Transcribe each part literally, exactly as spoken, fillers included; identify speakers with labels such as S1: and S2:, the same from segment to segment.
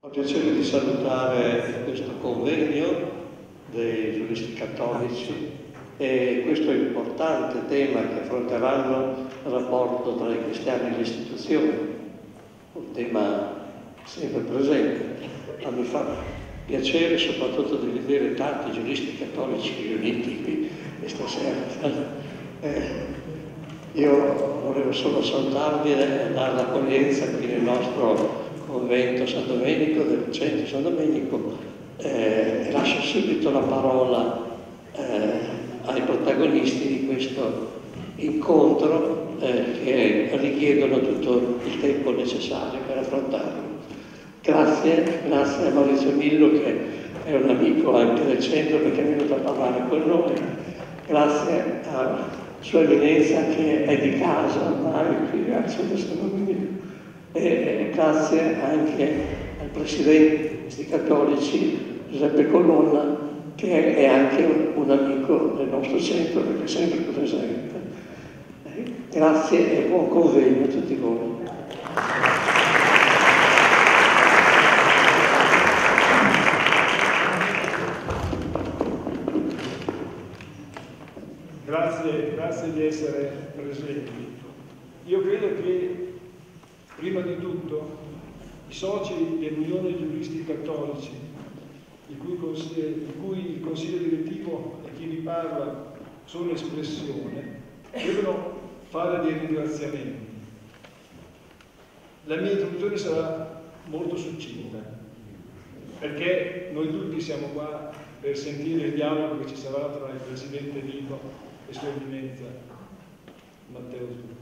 S1: Ho piacere di salutare questo convegno dei giuristi cattolici e questo importante tema che affronteranno il rapporto tra i cristiani e le istituzioni, un tema sempre presente. Ma mi fa piacere soprattutto di vedere tanti giuristi cattolici riuniti qui questa sera. Eh, io volevo solo salutarvi e dare l'accoglienza qui nel nostro convento San Domenico, del centro San Domenico, eh, e lascio subito la parola eh, ai protagonisti di questo incontro eh, che richiedono tutto il tempo necessario per affrontarlo. Grazie, grazie a Maurizio Millo che è un amico anche del centro perché è venuto a parlare con noi, grazie a Sua Eminenza che è di casa ormai qui al centro San Domenico. E grazie anche al Presidente dei Cattolici Giuseppe Colonna che è anche un, un amico del nostro centro perché è sempre presente. Eh, grazie e buon convegno a tutti voi.
S2: Grazie, grazie di essere presenti. Io credo che prima di tutto, i soci dell'Unione Giuristi Cattolici, di cui, di cui il Consiglio Direttivo e chi vi parla sono espressione, devono fare dei ringraziamenti. La mia introduzione sarà molto succinta, perché noi tutti siamo qua per sentire il dialogo che ci sarà tra il Presidente Nino e Sua Eminenza Matteo Zuppi.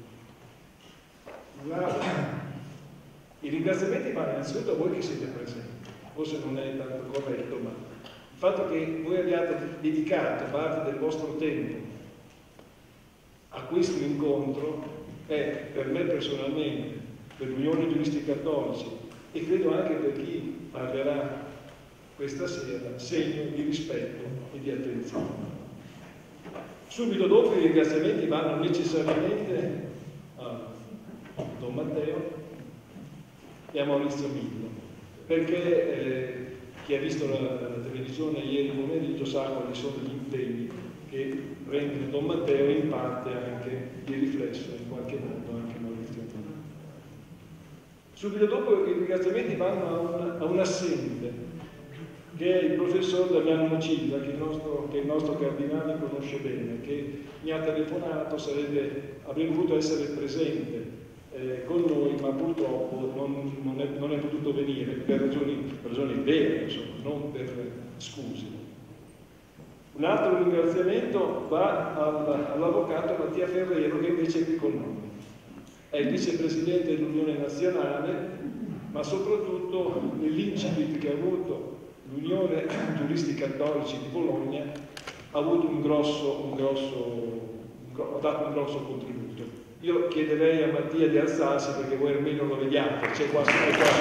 S2: La... I ringraziamenti vanno innanzitutto a voi che siete presenti, forse non è tanto corretto, ma il fatto che voi abbiate dedicato parte del vostro tempo a questo incontro è per me personalmente, per l'Unione Giuristi Cattolici e credo anche per chi parlerà questa sera, segno di rispetto e di attenzione. Subito dopo i ringraziamenti vanno necessariamente a Don Matteo e a Maurizio Millo, perché eh, chi ha visto la, la televisione ieri pomeriggio sa quali sono gli impegni che prende Don Matteo e in parte anche di riflesso in qualche modo anche Maurizio Millo. Subito dopo i ringraziamenti vanno a un, a un assente, che è il professor Damiano Mocilla, che il nostro, che il nostro cardinale conosce bene, che mi ha telefonato, sarebbe, avrebbe voluto essere presente Eh, con noi, ma purtroppo non, non, è, non è potuto venire per ragioni, per ragioni vere, insomma, non per scuse. Un altro ringraziamento va al, all'avvocato Mattia Ferrero che invece è qui con noi. È il vicepresidente dell'Unione Nazionale, ma soprattutto nell'incipit che ha avuto l'Unione Giuristi Cattolici di Bologna ha avuto un grosso, un grosso, un, ha dato un grosso contributo. Io chiederei a Mattia di alzarsi perché voi almeno lo vediate, c'è qua, c'è qua.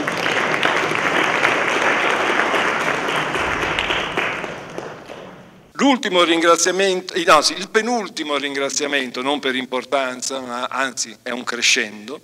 S3: L'ultimo ringraziamento, no, sì, il penultimo ringraziamento, non per importanza, ma anzi è un crescendo,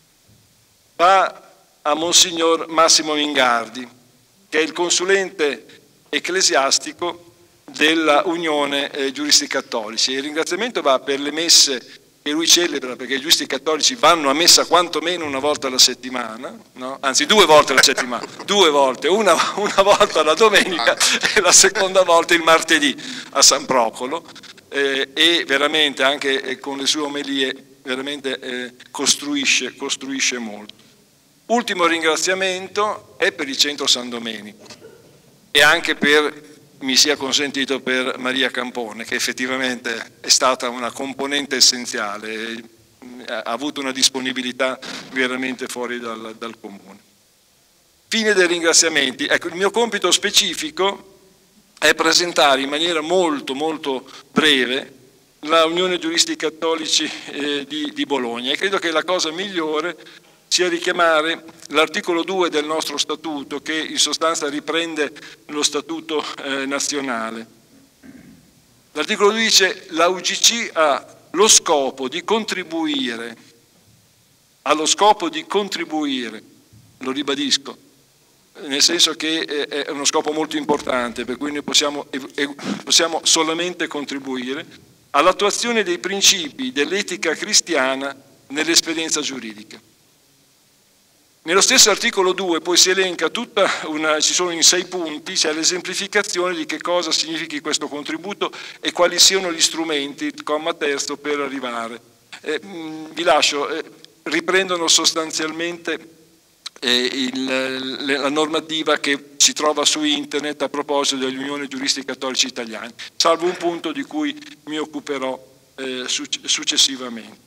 S3: va a Monsignor Massimo Mingardi, che è il consulente ecclesiastico della Unione eh, Giuristi Cattolici. Il ringraziamento va per le messe che lui celebra, perché i giuristi cattolici vanno a messa quantomeno una volta alla settimana, no? Anzi due volte alla settimana, due volte, una, una volta la domenica e la seconda volta il martedì a San Procolo, eh, e veramente anche eh, con le sue omelie veramente eh, costruisce, costruisce molto. Ultimo ringraziamento è per il centro San Domenico e anche per, mi sia consentito, per Maria Campone, che effettivamente è stata una componente essenziale, ha avuto una disponibilità veramente fuori dal, dal comune. Fine dei ringraziamenti. Ecco, il mio compito specifico è presentare in maniera molto molto breve la Unione Giuristi Cattolici eh, di, di Bologna, e credo che la cosa migliore sia richiamare l'articolo due del nostro statuto, che in sostanza riprende lo statuto eh, nazionale. L'articolo due dice: la U G C ha lo scopo di contribuire, ha lo scopo di contribuire, lo ribadisco, nel senso che è uno scopo molto importante, per cui noi possiamo, possiamo solamente contribuire all'attuazione dei principi dell'etica cristiana nell'esperienza giuridica. Nello stesso articolo due poi si elenca tutta una, ci sono in sei punti, c'è l'esemplificazione di che cosa significhi questo contributo e quali siano gli strumenti, il comma terzo, per arrivare. Eh, vi lascio, eh, riprendono sostanzialmente eh, il, la normativa che si trova su internet a proposito dell'Unione Giuristi Cattolici Italiani, salvo un punto di cui mi occuperò eh, successivamente.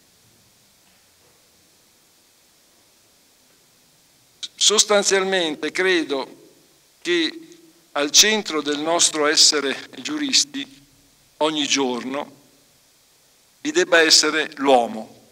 S3: Sostanzialmente credo che al centro del nostro essere giuristi ogni giorno vi debba essere l'uomo,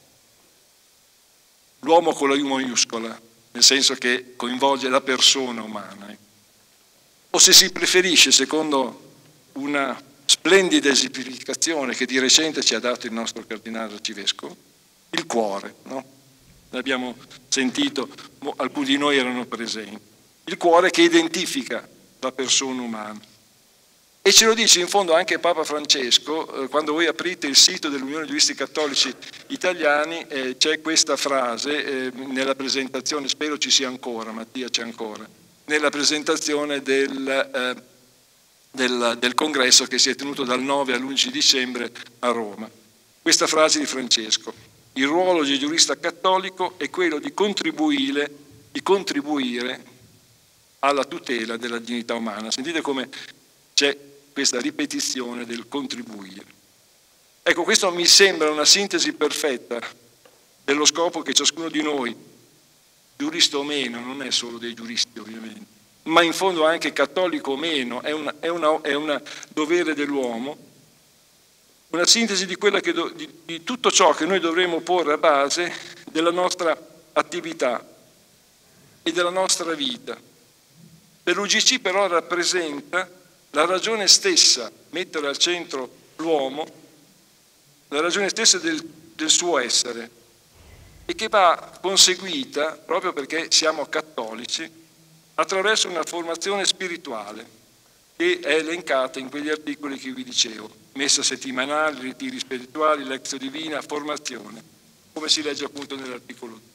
S3: l'uomo con la U maiuscola, nel senso che coinvolge la persona umana. O se si preferisce, secondo una splendida esemplificazione che di recente ci ha dato il nostro cardinale arcivescovo, il cuore, no? L'abbiamo sentito, alcuni di noi erano presenti. Il cuore che identifica la persona umana. E ce lo dice in fondo anche Papa Francesco, eh, quando voi aprite il sito dell'Unione Giuristi Cattolici Italiani, eh, c'è questa frase eh, nella presentazione, spero ci sia ancora, Mattia c'è ancora, nella presentazione del, eh, del, del congresso che si è tenuto dal nove all'undici dicembre a Roma. Questa frase di Francesco: il ruolo di giurista cattolico è quello di contribuire, di contribuire alla tutela della dignità umana. Sentite come c'è questa ripetizione del contribuire. Ecco, questo mi sembra una sintesi perfetta dello scopo che ciascuno di noi, giurista o meno, non è solo dei giuristi ovviamente, ma in fondo anche cattolico o meno, è una, è una, è una dovere dell'uomo, una sintesi di, quella che do, di, di tutto ciò che noi dovremo porre a base della nostra attività e della nostra vita. Per l'U G C però rappresenta la ragione stessa, mettere al centro l'uomo, la ragione stessa del, del suo essere, e che va conseguita, proprio perché siamo cattolici, attraverso una formazione spirituale che è elencata in quegli articoli che vi dicevo: messa settimanale, ritiri spirituali, lezio divina, formazione, come si legge appunto nell'articolo due.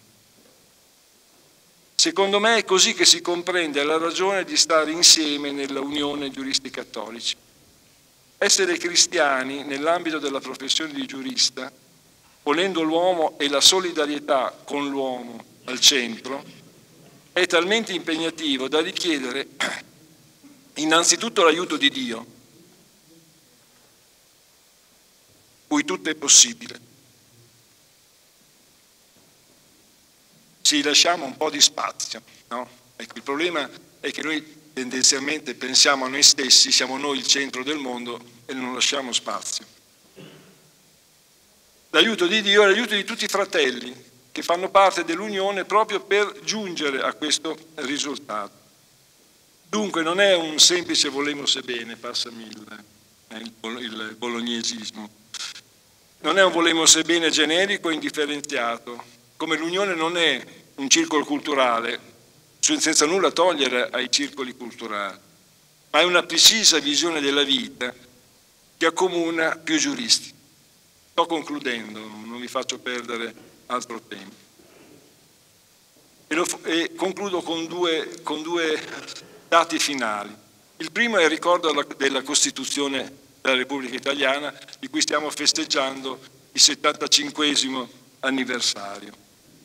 S3: Secondo me è così che si comprende la ragione di stare insieme nella Unione Giuristi Cattolici. Essere cristiani nell'ambito della professione di giurista, ponendo l'uomo e la solidarietà con l'uomo al centro, è talmente impegnativo da richiedere innanzitutto l'aiuto di Dio, cui tutto è possibile. Ci lasciamo un po' di spazio, no? Ecco, il problema è che noi tendenzialmente pensiamo a noi stessi, siamo noi il centro del mondo e non lasciamo spazio. L'aiuto di Dio è l'aiuto di tutti i fratelli che fanno parte dell'Unione proprio per giungere a questo risultato. Dunque non è un semplice volemo se bene, passami il, il, il bolognesismo, non è un volemo se bene generico e indifferenziato, come l'Unione non è un circolo culturale, senza nulla togliere ai circoli culturali, ma è una precisa visione della vita che accomuna più giuristi. Sto concludendo, non vi faccio perdere altro tempo. E, lo, e concludo con due, con due dati finali. Il primo è il ricordo della, della Costituzione della Repubblica Italiana, di cui stiamo festeggiando il settantacinquesimo anniversario.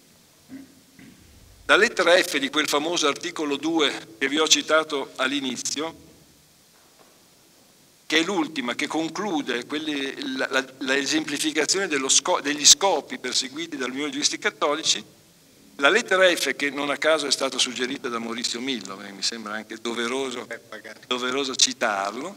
S3: La lettera F di quel famoso articolo due che vi ho citato all'inizio, che è l'ultima, che conclude quelli, la, la, la esemplificazione dello sco, degli scopi perseguiti dall'Unione Giuristi Cattolici, la lettera F, che non a caso è stata suggerita da Maurizio Millo, eh, mi sembra anche doveroso, doveroso citarlo,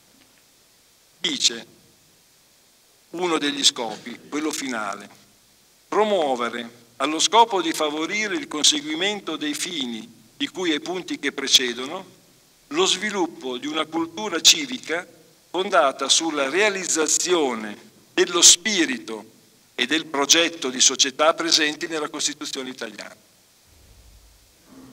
S3: dice uno degli scopi, quello finale: promuovere allo scopo di favorire il conseguimento dei fini di cui ai punti che precedono lo sviluppo di una cultura civica fondata sulla realizzazione dello spirito e del progetto di società presenti nella Costituzione italiana.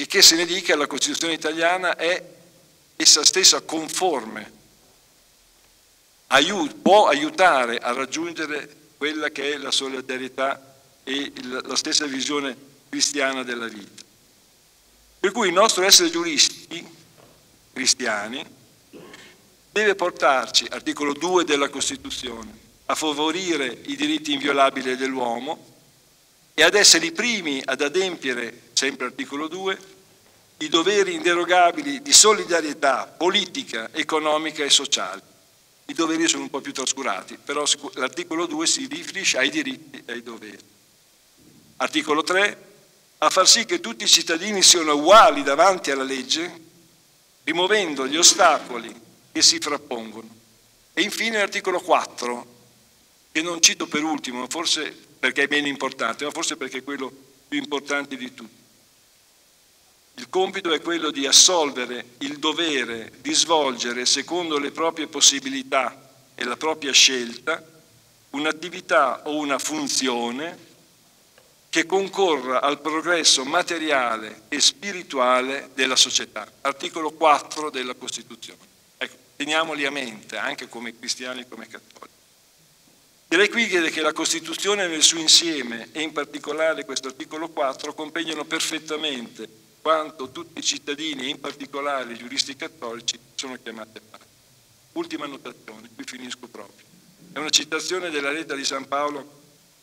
S3: che, che se ne dica, la Costituzione italiana è essa stessa conforme, Aiut, può aiutare a raggiungere quella che è la solidarietà e la stessa visione cristiana della vita. Per cui il nostro essere giuristi cristiani deve portarci, articolo due della Costituzione, a favorire i diritti inviolabili dell'uomo e ad essere i primi ad adempiere, sempre articolo due, i doveri inderogabili di solidarietà politica, economica e sociale. I doveri sono un po' più trascurati, però l'articolo due si riferisce ai diritti e ai doveri. Articolo tre, a far sì che tutti i cittadini siano uguali davanti alla legge, rimuovendo gli ostacoli che si frappongono. E infine l'articolo quattro, che non cito per ultimo, forse perché è meno importante, ma forse perché è quello più importante di tutti. Il compito è quello di assolvere il dovere di svolgere, secondo le proprie possibilità e la propria scelta, un'attività o una funzione che concorra al progresso materiale e spirituale della società. Articolo quattro della Costituzione. Ecco, teniamoli a mente, anche come cristiani e come cattolici. Direi qui che la Costituzione nel suo insieme, e in particolare questo articolo quattro, compendiano perfettamente quanto tutti i cittadini, e in particolare i giuristi cattolici, sono chiamati a fare. Ultima notazione, qui finisco proprio. È una citazione della lettera di San Paolo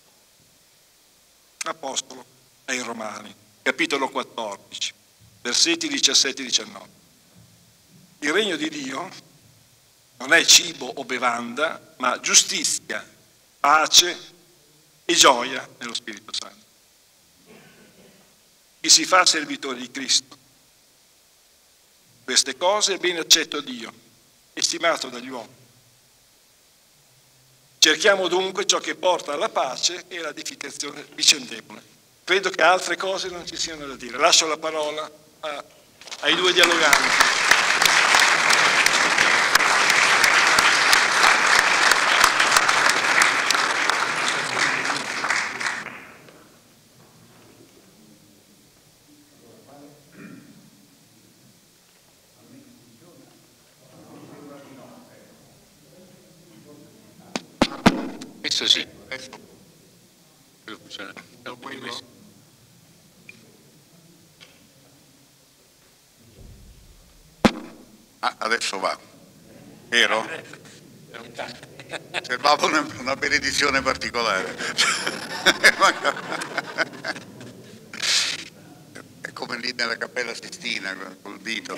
S3: Apostolo ai Romani, capitolo quattordici, versetti diciassette e diciannove. Il regno di Dio non è cibo o bevanda, ma giustizia, pace e gioia nello Spirito Santo. Chi si fa servitore di Cristo, queste cose è ben accetto Dio, estimato dagli uomini. Cerchiamo dunque ciò che porta alla pace e all'edificazione vicendevole. Credo che altre cose non ci siano da dire. Lascio la parola a, ai due dialoganti.
S4: Questo sì, adesso funziona. Ah, adesso va, vero? Servava una, una benedizione particolare. È come lì nella Cappella Sistina col dito.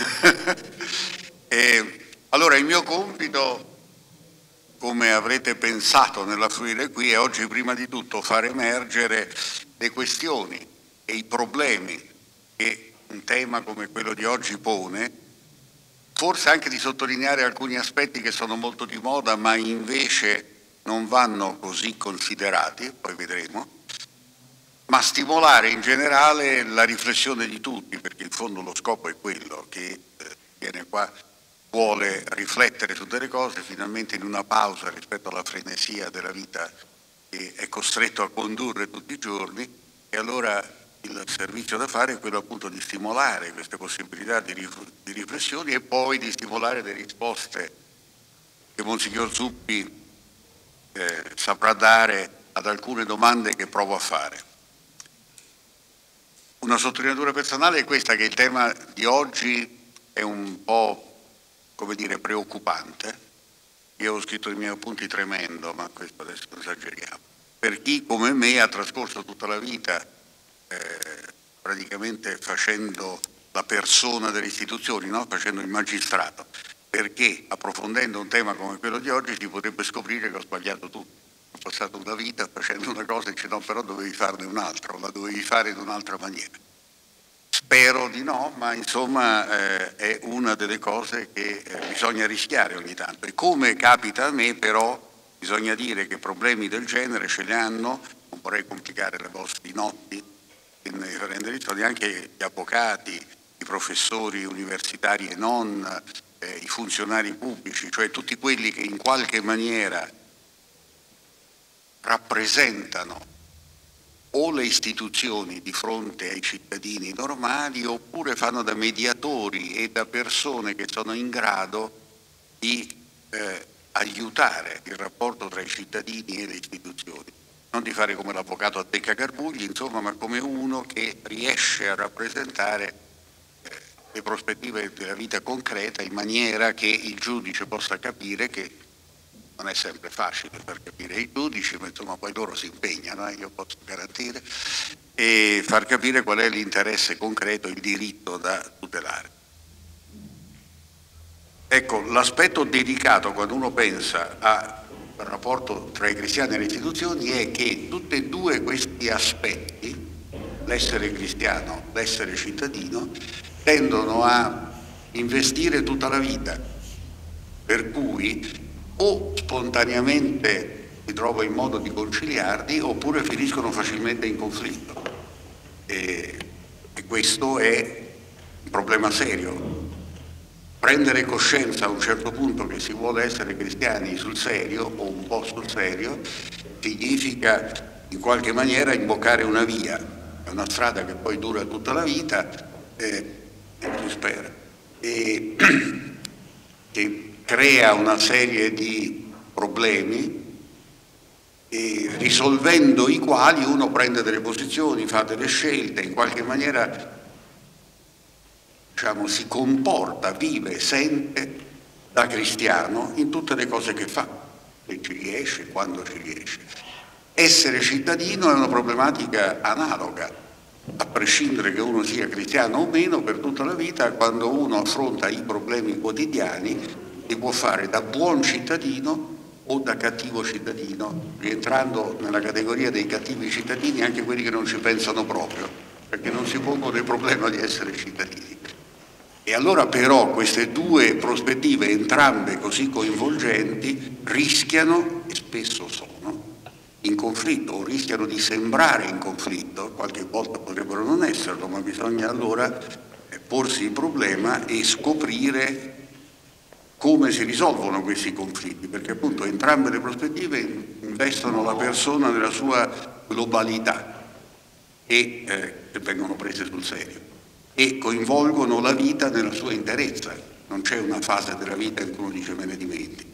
S4: E, allora il mio compito, come avrete pensato nell'affluire qui, è oggi prima di tutto far emergere le questioni e i problemi che un tema come quello di oggi pone, forse anche di sottolineare alcuni aspetti che sono molto di moda ma invece non vanno così considerati, poi vedremo, ma stimolare in generale la riflessione di tutti, perché in fondo lo scopo è quello, che eh, viene qua vuole riflettere su delle cose, finalmente in una pausa rispetto alla frenesia della vita che è costretto a condurre tutti i giorni, e allora il servizio da fare è quello appunto di stimolare queste possibilità di, rif- di riflessioni e poi di stimolare le risposte che Monsignor Zuppi eh, saprà dare ad alcune domande che provo a fare. Una sottolineatura personale è questa, che il tema di oggi è un po', come dire, preoccupante. Io ho scritto i miei appunti tremendo, ma questo adesso esageriamo. Per chi come me ha trascorso tutta la vita eh, praticamente facendo la persona delle istituzioni, no? Facendo il magistrato, perché approfondendo un tema come quello di oggi si potrebbe scoprire che ho sbagliato tutto. Ho passato una vita facendo una cosa e dice no, però dovevi farne un'altra, o la dovevi fare in un'altra maniera. Spero di no, ma insomma eh, è una delle cose che eh, bisogna rischiare ogni tanto. E come capita a me, però, bisogna dire che problemi del genere ce li hanno, non vorrei complicare le vostre notti, ne rendere rispondi, anche gli avvocati, i professori universitari e non, eh, i funzionari pubblici, cioè tutti quelli che in qualche maniera rappresentano o le istituzioni di fronte ai cittadini normali, oppure fanno da mediatori e da persone che sono in grado di eh, aiutare il rapporto tra i cittadini e le istituzioni. Non di fare come l'avvocato Azzeccagarbugli, insomma, ma come uno che riesce a rappresentare eh, le prospettive della vita concreta in maniera che il giudice possa capire che non è sempre facile far capire ai giudici, ma insomma poi loro si impegnano, eh, io posso garantire, e far capire qual è l'interesse concreto, il diritto da tutelare. Ecco, l'aspetto delicato quando uno pensa al rapporto tra i cristiani e le istituzioni è che tutti e due questi aspetti, l'essere cristiano, l'essere cittadino, tendono a investire tutta la vita, per cui o spontaneamente si trova il modo di conciliarli oppure finiscono facilmente in conflitto. E, e questo è un problema serio. Prendere coscienza a un certo punto che si vuole essere cristiani sul serio o un po' sul serio significa in qualche maniera imboccare una via, è una strada che poi dura tutta la vita eh, e si spera. E, che crea una serie di problemi e risolvendo i quali uno prende delle posizioni, fa delle scelte, in qualche maniera diciamo, si comporta, vive, sente da cristiano in tutte le cose che fa, se ci riesce, quando ci riesce. Essere cittadino è una problematica analoga, a prescindere che uno sia cristiano o meno, per tutta la vita, quando uno affronta i problemi quotidiani li può fare da buon cittadino o da cattivo cittadino, rientrando nella categoria dei cattivi cittadini anche quelli che non ci pensano proprio, perché non si pongono il problema di essere cittadini. E allora però queste due prospettive, entrambe così coinvolgenti, rischiano, e spesso sono, in conflitto, o rischiano di sembrare in conflitto, qualche volta potrebbero non esserlo, ma bisogna allora porsi il problema e scoprire come si risolvono questi conflitti, perché appunto entrambe le prospettive investono la persona nella sua globalità e eh, vengono prese sul serio e coinvolgono la vita nella sua interezza. Non c'è una fase della vita in cui uno dice me ne dimentico.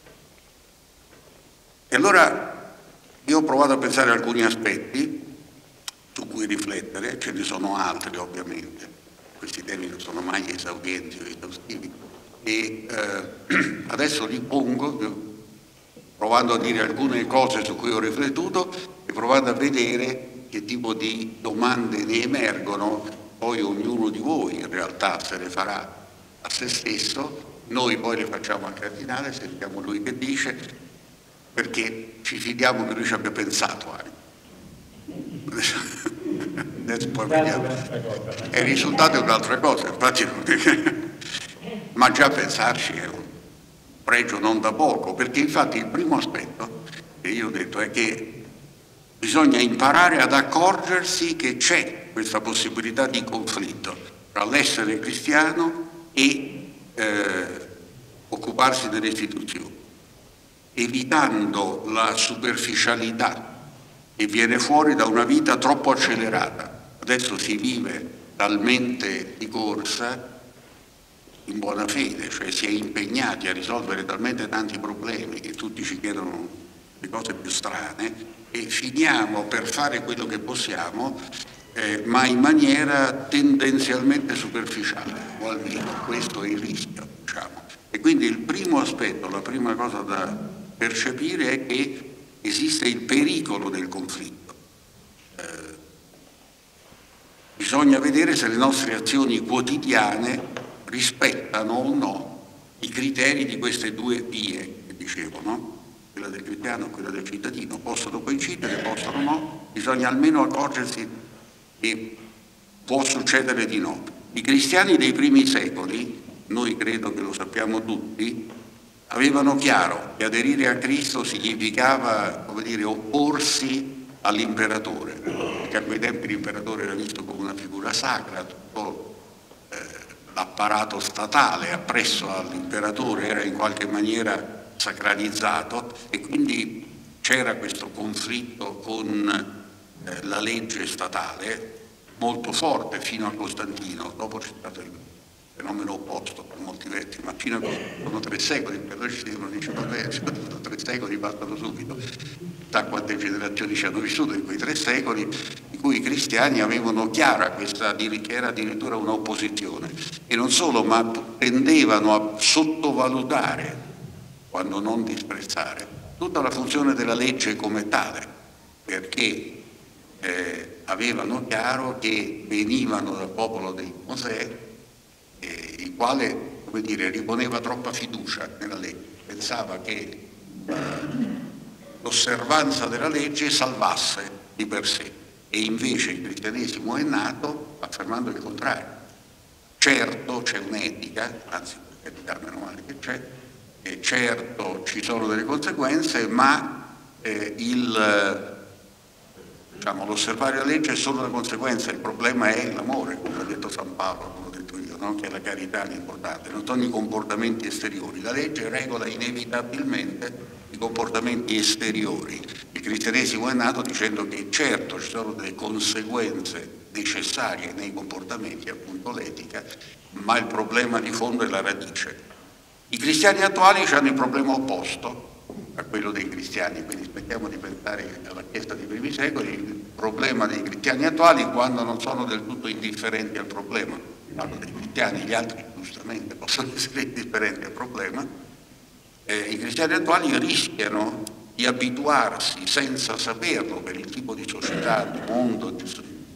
S4: E allora io ho provato a pensare a alcuni aspetti su cui riflettere, ce ne sono altri ovviamente, questi temi non sono mai esaurienti o esaustivi, e eh, adesso li pongo provando a dire alcune cose su cui ho riflettuto e provando a vedere che tipo di domande ne emergono. Poi ognuno di voi in realtà se le farà a se stesso, noi poi le facciamo al cardinale, sentiamo lui che dice, perché ci fidiamo che lui ci abbia pensato anche. Adesso poi vediamo. E il risultato è un'altra cosa, infatti, ma già pensarci è un pregio non da poco, perché infatti il primo aspetto che io ho detto è che bisogna imparare ad accorgersi che c'è questa possibilità di conflitto tra l'essere cristiano e eh, occuparsi delle istituzioni, evitando la superficialità che viene fuori da una vita troppo accelerata. Adesso si vive talmente di corsa in buona fede, cioè si è impegnati a risolvere talmente tanti problemi che tutti ci chiedono le cose più strane e finiamo per fare quello che possiamo, eh, ma in maniera tendenzialmente superficiale, o almeno questo è il rischio, diciamo. E quindi il primo aspetto, la prima cosa da percepire è che esiste il pericolo del conflitto. Eh, bisogna vedere se le nostre azioni quotidiane rispettano o no i criteri di queste due vie che dicevo, no? Quella del cristiano e quella del cittadino. Possono coincidere, possono no, bisogna almeno accorgersi che può succedere di no. I cristiani dei primi secoli, noi credo che lo sappiamo tutti, avevano chiaro che aderire a Cristo significava, come dire, opporsi all'imperatore, perché a quei tempi l'imperatore era visto come una figura sacra, tutto eh, l'apparato statale appresso all'imperatore era in qualche maniera sacralizzato e quindi c'era questo conflitto con eh, la legge statale molto forte fino a Costantino, dopo c'è stato il fenomeno opposto per molti versi, ma fino a sono tre secoli, per noi ci dicono, dice, vabbè, sono tre secoli, passano subito. Da quante generazioni ci hanno vissuto in quei tre secoli, in cui i cristiani avevano chiara questa, che era addirittura un'opposizione, e non solo, ma tendevano a sottovalutare, quando non disprezzare, tutta la funzione della legge come tale, perché eh, avevano chiaro che venivano dal popolo di Mosè, eh, il quale, come dire, riponeva troppa fiducia nella legge, pensava che eh, l'osservanza della legge salvasse di per sé, e invece il cristianesimo è nato affermando il contrario. Certo c'è un'etica, anzi per carità, meno male che c'è, e certo ci sono delle conseguenze, ma eh, il, diciamo, l'osservare la legge è solo una conseguenza, il problema è l'amore, come ha detto San Paolo, come ho detto io, no? Che è la carità l'importante, non sono i comportamenti esteriori. La legge regola inevitabilmente i comportamenti esteriori. Il cristianesimo è nato dicendo che certo ci sono delle conseguenze necessarie nei comportamenti, appunto l'etica, ma il problema di fondo è la radice. I cristiani attuali hanno il problema opposto a quello dei cristiani, quindi smettiamo di pensare alla Chiesa dei primi secoli. Il problema dei cristiani attuali, quando non sono del tutto indifferenti al problema, parlo dei cristiani, gli altri giustamente possono essere indifferenti al problema, eh, i cristiani attuali rischiano di abituarsi senza saperlo, per il tipo di società, di mondo, di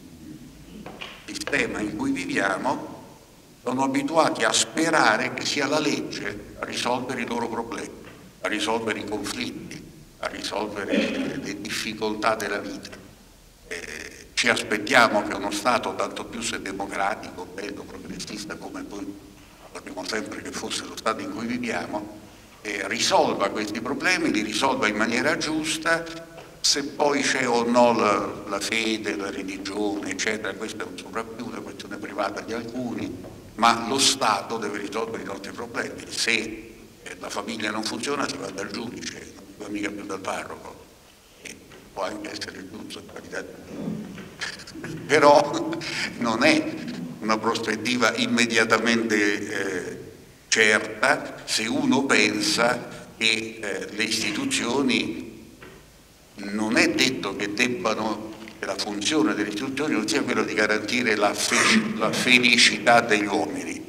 S4: sistema in cui viviamo, sono abituati a sperare che sia la legge a risolvere i loro problemi, a risolvere i conflitti, a risolvere le difficoltà della vita. Eh, ci aspettiamo che uno Stato, tanto più se democratico, bello, progressista, come poi vorremmo sempre che fosse lo Stato in cui viviamo, eh, risolva questi problemi, li risolva in maniera giusta. Se poi c'è o no la, la fede, la religione, eccetera, questo è un sovrappiù, una questione privata di alcuni, ma lo Stato deve risolvere i nostri problemi. Se eh, la famiglia non funziona si va dal giudice, non si va mica più dal parroco, e può anche essere giusto, in qualità di... però non è una prospettiva immediatamente eh, certa se uno pensa che eh, le istituzioni, non è detto che debbano, che la funzione delle istituzioni non sia quella di garantire la, fe- la felicità degli uomini,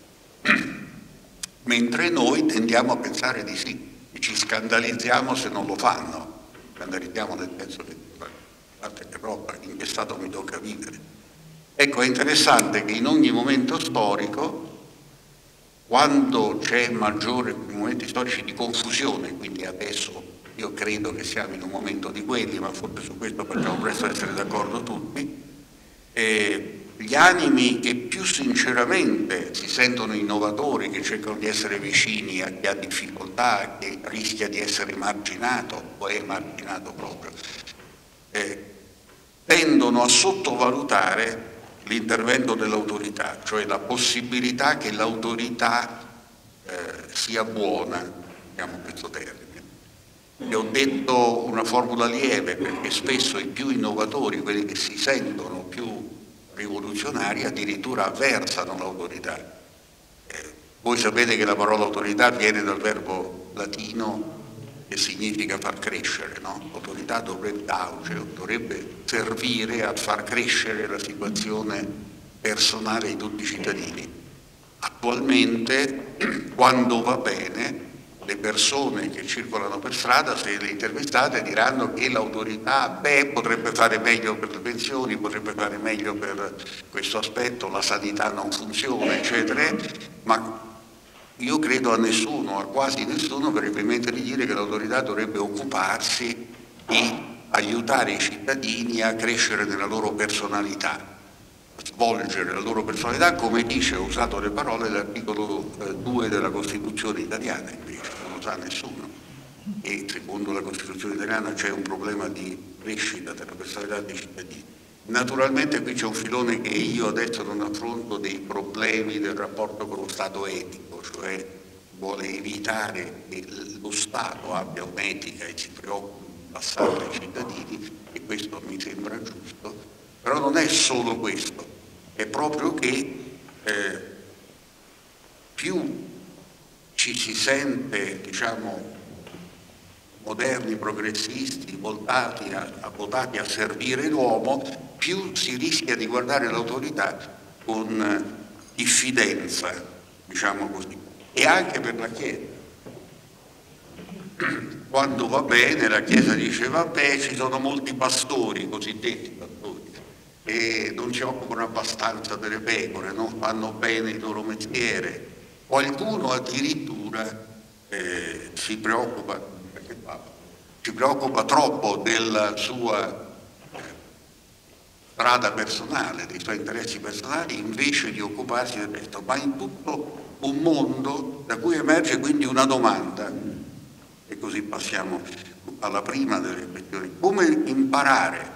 S4: mentre noi tendiamo a pensare di sì e ci scandalizziamo se non lo fanno. Scandalizziamo nel senso che, guardate che roba, in che stato mi tocca vivere. Ecco, è interessante che in ogni momento storico, quando c'è maggiore, in momenti storici di confusione, quindi adesso io credo che siamo in un momento di quelli, ma forse su questo facciamo presto essere d'accordo tutti, e gli animi che più sinceramente si sentono innovatori, che cercano di essere vicini a chi ha difficoltà, che rischia di essere emarginato o è emarginato proprio, eh, tendono a sottovalutare l'intervento dell'autorità, cioè la possibilità che l'autorità eh, sia buona, diciamo questo termine. E ho detto una formula lieve perché spesso i più innovatori, quelli che si sentono più rivoluzionari, addirittura avversano l'autorità. Eh, voi sapete che la parola autorità viene dal verbo latino che significa far crescere, no? L'autorità dovrebbe, dovrebbe servire a far crescere la situazione personale di tutti i cittadini. Attualmente, quando va bene, le persone che circolano per strada, se le intervistate, diranno che l'autorità, beh, potrebbe fare meglio per le pensioni, potrebbe fare meglio per questo aspetto, la sanità non funziona, eccetera, ma io credo a nessuno, a quasi nessuno, verrebbe in mente di dire che l'autorità dovrebbe occuparsi di aiutare i cittadini a crescere nella loro personalità, svolgere la loro personalità, come dice, ho usato le parole dell'articolo due della Costituzione italiana, invece non lo sa nessuno, e secondo la Costituzione italiana c'è un problema di crescita della personalità dei cittadini. Naturalmente qui c'è un filone che io adesso non affronto, dei problemi del rapporto con lo Stato etico, cioè vuole evitare che lo Stato abbia un'etica e si preoccupi passate ai cittadini, e questo mi sembra giusto, però non è solo questo, è proprio che eh, più ci si sente, diciamo, moderni progressisti, voltati a, a, votati a servire l'uomo, più si rischia di guardare l'autorità con diffidenza, diciamo così, e anche per la Chiesa. Quando va bene la Chiesa dice vabbè, ci sono molti pastori, cosiddetti pastori, e non si occupano abbastanza delle pecore, non fanno bene il loro mestiere. Qualcuno addirittura eh, si preoccupa, perché fa, si preoccupa troppo della sua eh, strada personale, dei suoi interessi personali, invece di occuparsi del resto, ma in tutto un mondo da cui emerge quindi una domanda, e così passiamo alla prima delle questioni: come imparare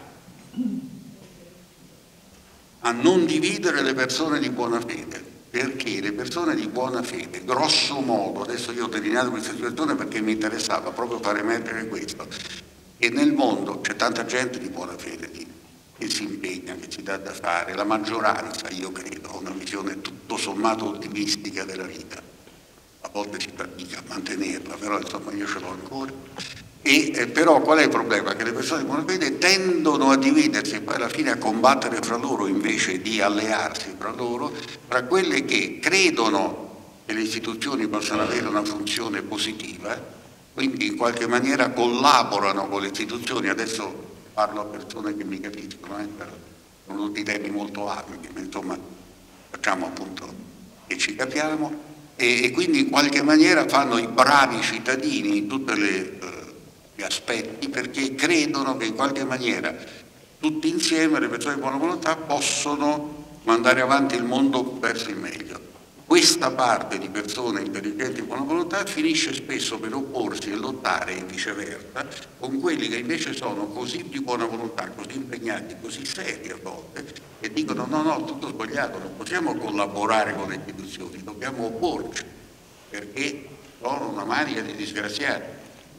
S4: a non dividere le persone di buona fede? Perché le persone di buona fede, grosso modo, adesso io ho delineato questa situazione perché mi interessava proprio far emergere questo, e nel mondo c'è tanta gente di buona fede che si impegna, che ci dà da fare, la maggioranza, io credo, ha una visione tutto sommato ottimistica della vita, a volte si fatica a mantenerla, però insomma io ce l'ho ancora. E eh, però qual è il problema? Che le persone di buona fede tendono a dividersi e poi alla fine a combattere fra loro invece di allearsi fra loro, fra quelle che credono che le istituzioni possano avere una funzione positiva, quindi in qualche maniera collaborano con le istituzioni. Adesso parlo a persone che mi capiscono, eh? Sono tutti temi molto ampi, ma insomma facciamo appunto che ci capiamo, e, e quindi in qualche maniera fanno i bravi cittadini in tutte le aspetti, perché credono che in qualche maniera tutti insieme le persone di buona volontà possono mandare avanti il mondo verso il meglio. Questa parte di persone intelligenti di buona volontà finisce spesso per opporsi e lottare e viceversa con quelli che invece sono così di buona volontà, così impegnati, così seri a volte, e dicono no, no, tutto sbagliato, non possiamo collaborare con le istituzioni, dobbiamo opporci, perché sono una marea di disgraziati.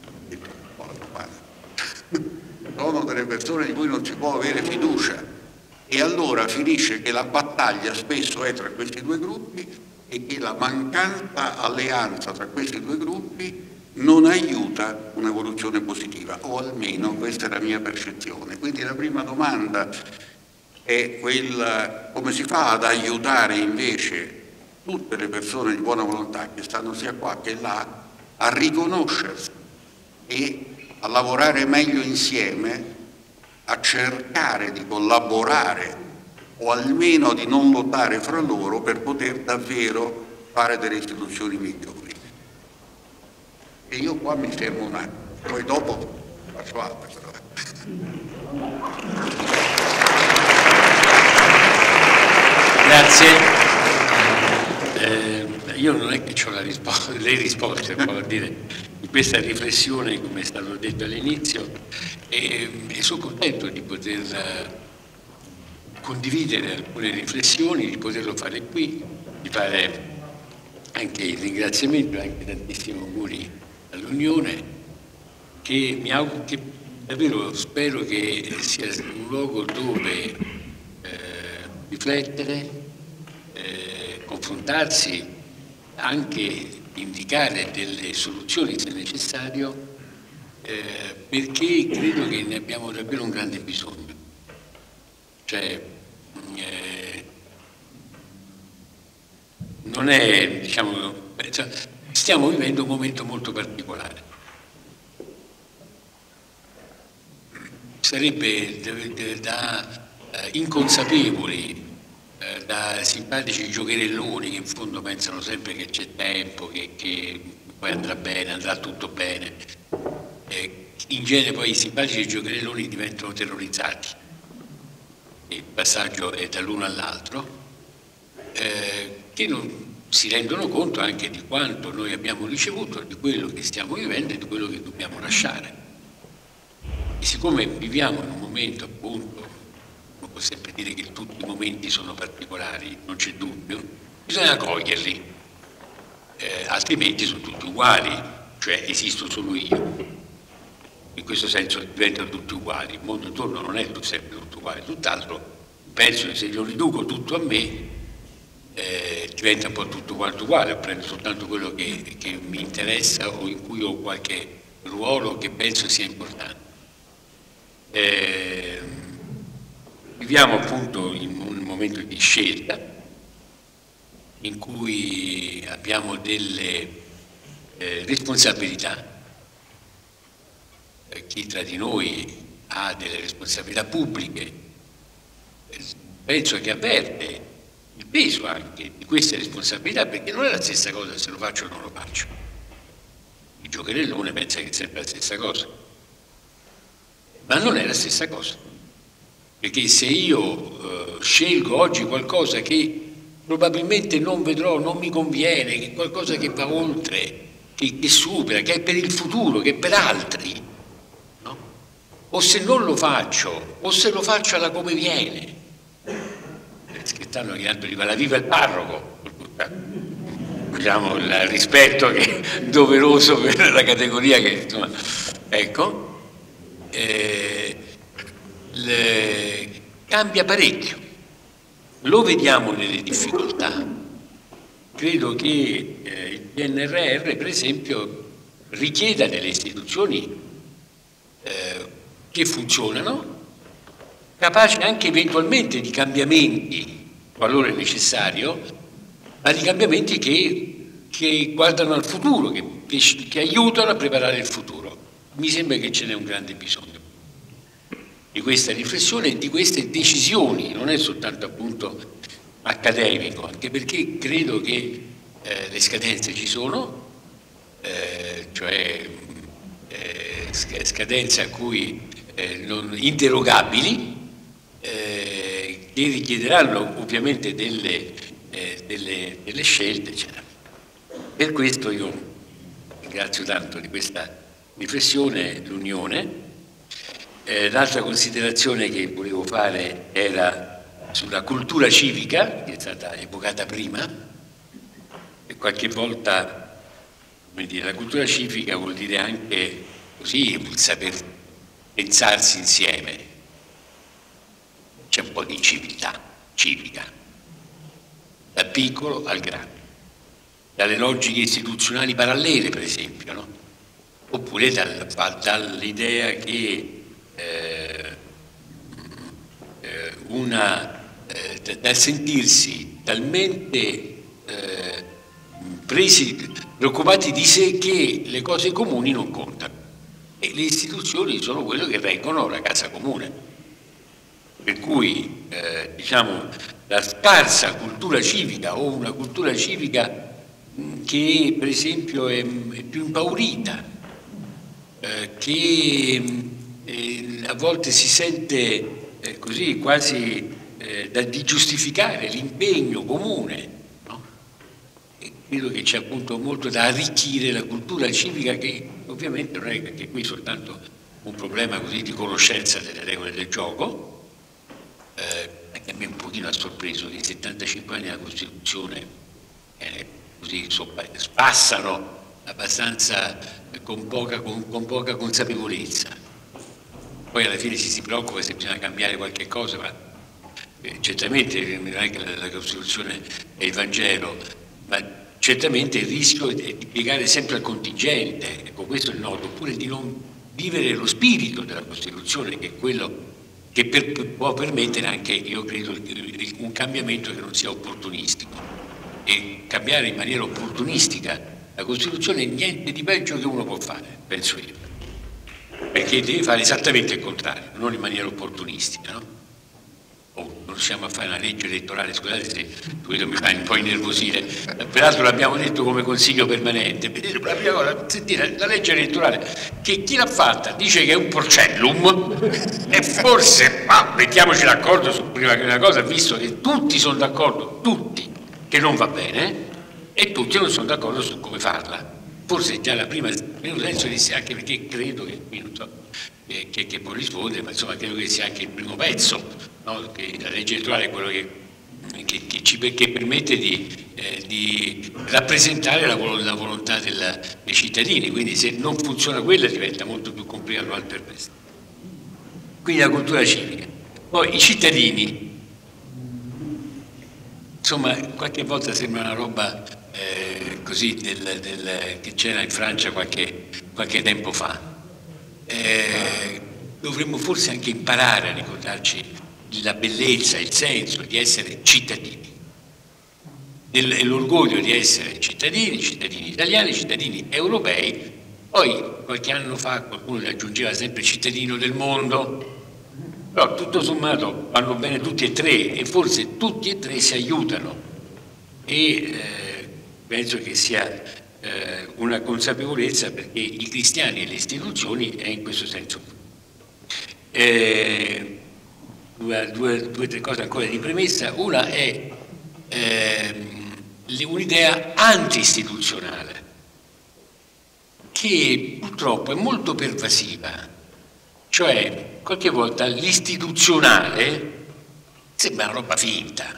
S4: Sono delle persone di cui non si può avere fiducia, e allora finisce che la battaglia spesso è tra questi due gruppi e che la mancata alleanza tra questi due gruppi non aiuta un'evoluzione positiva, o almeno questa è la mia percezione. Quindi la prima domanda è quella: come si fa ad aiutare invece tutte le persone di buona volontà che stanno sia qua che là a riconoscersi e a lavorare meglio insieme, a cercare di collaborare o almeno di non lottare fra loro per poter davvero fare delle istituzioni migliori. E io qua mi fermo un attimo, poi dopo faccio altro.
S5: Grazie. Eh, io non è che ho la risposta, le risposte, vuol dire, di questa riflessione, come è stato detto all'inizio, e, e sono contento di poter condividere alcune riflessioni, di poterlo fare qui, di fare anche il ringraziamento e anche tantissimi auguri all'Unione, che mi auguro, che davvero spero che sia un luogo dove eh, riflettere, eh, confrontarsi, anche indicare delle soluzioni se necessario, eh, perché credo che ne abbiamo davvero un grande bisogno. Cioè, eh, non è, diciamo, cioè, stiamo vivendo un momento molto particolare. Sarebbe da eh, inconsapevoli, eh, da simpatici giocherelloni che in fondo pensano sempre che c'è tempo, che, che poi andrà bene, andrà tutto bene. Eh, in genere poi i simpatici giocherelloni diventano terrorizzati. Il passaggio è dall'uno all'altro, eh, che non si rendono conto anche di quanto noi abbiamo ricevuto, di quello che stiamo vivendo e di quello che dobbiamo lasciare. E siccome viviamo in un momento, appunto, uno può sempre dire che tutti i momenti sono particolari, non c'è dubbio, bisogna coglierli, eh, altrimenti sono tutti uguali, cioè esisto solo io. in questo senso diventano tutti uguali. Il mondo intorno non è sempre tutto uguale, tutt'altro penso che se io riduco tutto a me eh, diventa un po' tutto quanto uguale, prendo soltanto quello che, che mi interessa o in cui ho qualche ruolo che penso sia importante. Eh, viviamo appunto in un momento di scelta in cui abbiamo delle eh, responsabilità. Eh, chi tra di noi ha delle responsabilità pubbliche eh, penso che avverte il peso anche di queste responsabilità, perché non è la stessa cosa se lo faccio o non lo faccio. Il giocherellone pensa che è sempre la stessa cosa, ma non è la stessa cosa, perché se io eh, scelgo oggi qualcosa che probabilmente non vedrò, non mi conviene, che è qualcosa che va oltre, che, che supera, che è per il futuro, che è per altri, no? O se non lo faccio, o se lo faccio alla come viene, che stanno chiamando la viva il parroco, diciamo il rispetto che è doveroso per la categoria che insomma, ecco, eh, le, cambia parecchio, lo vediamo nelle difficoltà. Credo che eh, il P N R R per esempio richieda delle istituzioni eh, che funzionano, capaci anche eventualmente di cambiamenti qualora è necessario, ma di cambiamenti che, che guardano al futuro, che, che, che aiutano a preparare il futuro. Mi sembra che ce n'è un grande bisogno di questa riflessione e di queste decisioni, non è soltanto appunto accademico, anche perché credo che eh, le scadenze ci sono, eh, cioè eh, scadenze a cui eh, non interrogabili, eh, che richiederanno ovviamente delle, eh, delle, delle scelte, eccetera. Per questo io ringrazio tanto di questa riflessione l'Unione. Eh, l'altra considerazione che volevo fare era sulla cultura civica, che è stata evocata prima, e qualche volta, come dire, la cultura civica vuol dire anche così il saper pensarsi insieme. C'è un po' di civiltà civica, dal piccolo al grande, dalle logiche istituzionali parallele, per esempio, no? Oppure dal, dall'idea che eh, una, eh, dal sentirsi talmente eh, presi, preoccupati di sé che le cose comuni non contano e le istituzioni sono quello che reggono la casa comune. Per cui eh, diciamo la scarsa cultura civica o una cultura civica mh, che per esempio è, è più impaurita, eh, che mh, eh, a volte si sente eh, così quasi eh, da, di giustificare l'impegno comune, no? E credo che c'è appunto molto da arricchire la cultura civica, che ovviamente non è che qui soltanto un problema così di conoscenza delle regole del gioco. Eh, a me un pochino ha sorpreso che i settantacinque anni della Costituzione eh, così spassano abbastanza eh, con, poca, con, con poca consapevolezza. Poi alla fine ci si preoccupa se bisogna cambiare qualche cosa, ma eh, certamente non è che la, la Costituzione è il Vangelo, ma certamente il rischio è di piegare sempre al contingente, ecco, questo è il nodo, oppure di non vivere lo spirito della Costituzione, che è quello che per, può permettere anche, io credo, un cambiamento che non sia opportunistico. E cambiare in maniera opportunistica la Costituzione è niente di peggio che uno può fare, penso io, perché deve fare esattamente il contrario, non in maniera opportunistica, no? O non riusciamo a fare una legge elettorale, scusate se questo mi fa un po' innervosire, peraltro l'abbiamo detto come consiglio permanente. Vedete, la prima cosa, sentire la legge elettorale, che chi l'ha fatta dice che è un porcellum, e forse, ma mettiamoci d'accordo su prima che una cosa, visto che tutti sono d'accordo, tutti, che non va bene, e tutti non sono d'accordo su come farla. Forse già la prima, nel senso disse, anche perché credo che qui non so eh, che, che può rispondere, ma insomma credo che sia anche il primo pezzo, no? Che la legge elettorale è quello che che, che, ci, che permette di, eh, di rappresentare la, vol la volontà della, dei cittadini, quindi se non funziona quella diventa molto più complicato al permesso. Quindi la cultura civica. Poi i cittadini, insomma, qualche volta sembra una roba eh, così del, del, che c'era in Francia qualche, qualche tempo fa. Eh, dovremmo forse anche imparare a ricordarci la bellezza, il senso di essere cittadini e l'orgoglio di essere cittadini, cittadini italiani, cittadini europei. Poi qualche anno fa qualcuno gli aggiungeva sempre cittadino del mondo, però tutto sommato vanno bene tutti e tre e forse tutti e tre si aiutano e eh, penso che sia eh, una consapevolezza, perché i cristiani e le istituzioni è in questo senso. Eh, Due, due, due o tre cose ancora di premessa. Una è ehm, un'idea anti-istituzionale che purtroppo è molto pervasiva, cioè qualche volta l'istituzionale sembra una roba finta,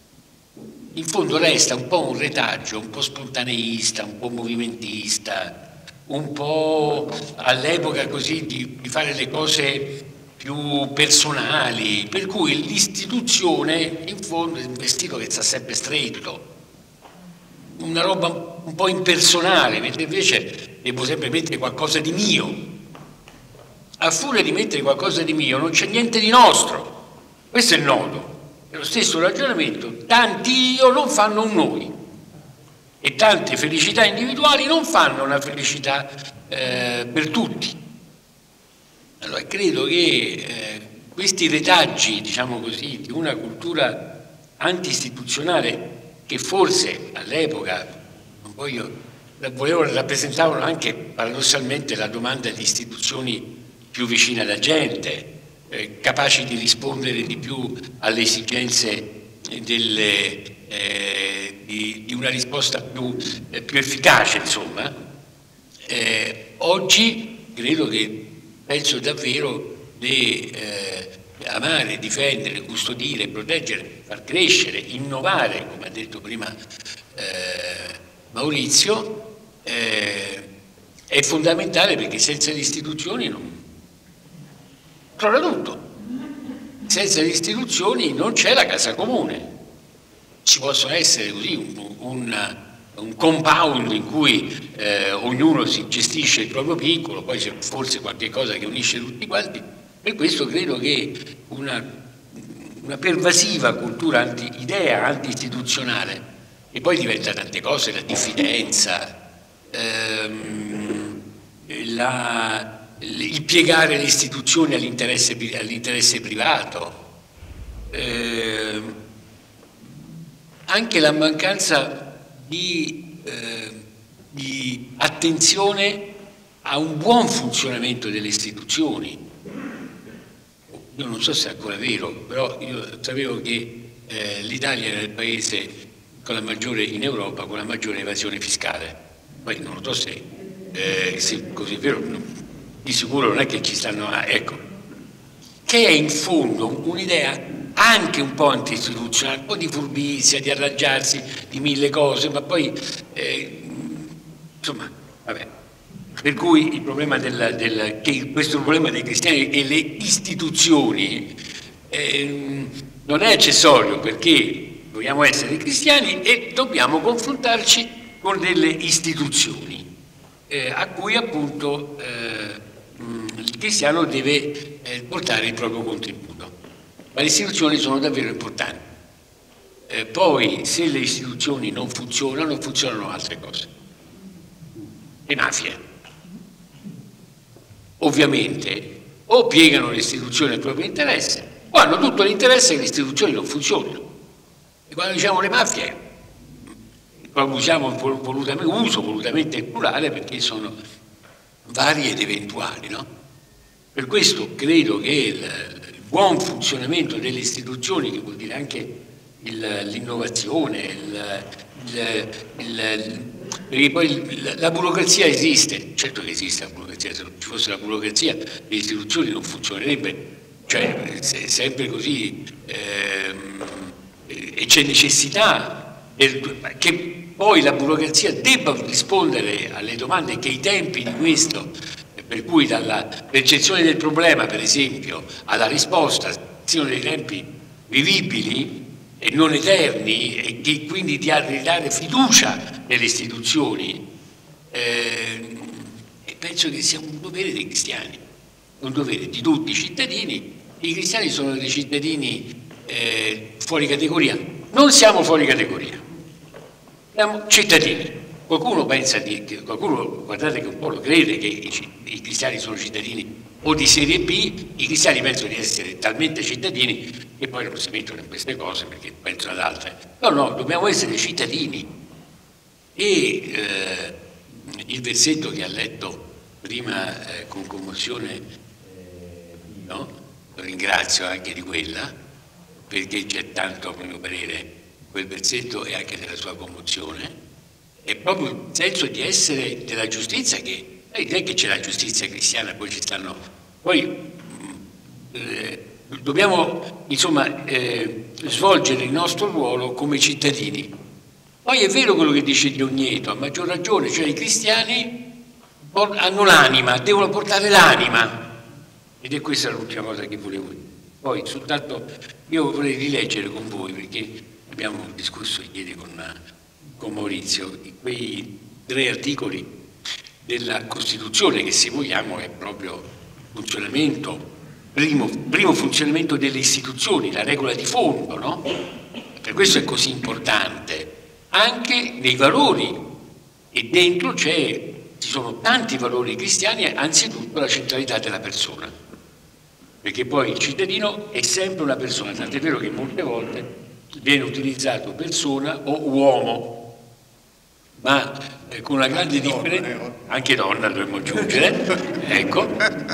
S5: in fondo resta un po' un retaggio, un po' spontaneista, un po' movimentista, un po' all'epoca così di, di fare le cose più personali, per cui l'istituzione in fondo è un vestito che sta sempre stretto, una roba un po' impersonale, mentre invece devo sempre mettere qualcosa di mio. A furia di mettere qualcosa di mio non c'è niente di nostro, questo è il nodo. È lo stesso ragionamento, tanti io non fanno un noi e tante felicità individuali non fanno una felicità eh, per tutti. Allora, credo che eh, questi retaggi, diciamo così, di una cultura anti-istituzionale che forse all'epoca, non voglio, volevo, rappresentavano anche paradossalmente la domanda di istituzioni più vicine alla gente, eh, capaci di rispondere di più alle esigenze delle, eh, di, di una risposta più, eh, più efficace, insomma. Eh, oggi credo che penso davvero di eh, amare, difendere, custodire, proteggere, far crescere, innovare, come ha detto prima eh, Maurizio, eh, è fondamentale, perché senza le istituzioni non crolla tutto. Senza le istituzioni non c'è la casa comune. Ci possono essere così un, un, un compound in cui eh, ognuno si gestisce il proprio piccolo, poi c'è forse qualche cosa che unisce tutti quanti. Per questo credo che una, una pervasiva cultura, anti, idea anti-istituzionale, e poi diventa tante cose, la diffidenza, ehm, la, il piegare le istituzioni all'interesse all'interesse privato, ehm, anche la mancanza di, eh, di attenzione a un buon funzionamento delle istituzioni. Io non so se è ancora vero, però io sapevo che eh, l'Italia era il paese con la maggiore in Europa, con la maggiore evasione fiscale. Poi non lo so se, eh, se così è vero, di sicuro non è che ci stanno, ah, ecco, che è in fondo un'idea anche un po' anti-istituzionale, un po' di furbizia, di arrangiarsi di mille cose, ma poi, eh, insomma, vabbè. Per cui il problema del, del, che questo problema dei cristiani e le istituzioni eh, non è accessorio, perché dobbiamo essere cristiani e dobbiamo confrontarci con delle istituzioni eh, a cui appunto eh, il cristiano deve eh, portare il proprio contributo. Ma le istituzioni sono davvero importanti. Eh, poi se le istituzioni non funzionano, funzionano altre cose. Le mafie. Ovviamente o piegano le istituzioni al proprio interesse o hanno tutto l'interesse che le istituzioni non funzionino. E quando diciamo le mafie, usiamo volutamente, uso volutamente il plurale perché sono varie ed eventuali, no? Per questo credo che il, il buon funzionamento delle istituzioni, che vuol dire anche l'innovazione, il, il, il, perché poi il, la burocrazia esiste, certo che esiste la burocrazia, se non ci fosse la burocrazia le istituzioni non funzionerebbero, cioè se, sempre così ehm, e c'è necessità del, che poi la burocrazia debba rispondere alle domande, che i tempi di questo, per cui dalla percezione del problema, per esempio, alla risposta, siano dei tempi vivibili e non eterni, e che quindi di ridare fiducia nelle istituzioni, eh, e penso che sia un dovere dei cristiani, un dovere di tutti i cittadini. I cristiani sono dei cittadini eh, fuori categoria, non siamo fuori categoria, siamo cittadini. Qualcuno pensa di, che, qualcuno, guardate che un po' lo crede, che i, i cristiani sono cittadini o di serie B, i cristiani pensano di essere talmente cittadini che poi non si mettono in queste cose perché pensano ad altre. No, no, dobbiamo essere cittadini. E eh, il versetto che ha letto prima eh, con commozione, eh, no? Lo ringrazio anche di quella, perché c'è tanto, a mio parere, quel versetto e anche della sua commozione. È proprio il senso di essere della giustizia, che non è che c'è la giustizia cristiana, poi ci stanno, poi eh, dobbiamo insomma eh, svolgere il nostro ruolo come cittadini. Poi è vero quello che dice Diogneto, a maggior ragione, cioè i cristiani hanno l'anima, devono portare l'anima, ed è questa l'ultima cosa che volevo dire. Poi soltanto io vorrei rileggere con voi, perché abbiamo discusso ieri con con Maurizio, quei tre articoli della Costituzione che, se vogliamo, è proprio funzionamento, primo, primo funzionamento delle istituzioni, la regola di fondo, no? Per questo è così importante, anche nei valori, e dentro c'è, ci sono tanti valori cristiani, anzitutto la centralità della persona, perché poi il cittadino è sempre una persona, tant'è vero che molte volte viene utilizzato persona o uomo, ma eh, con una grande differenza, anche donna dovremmo aggiungere, ecco,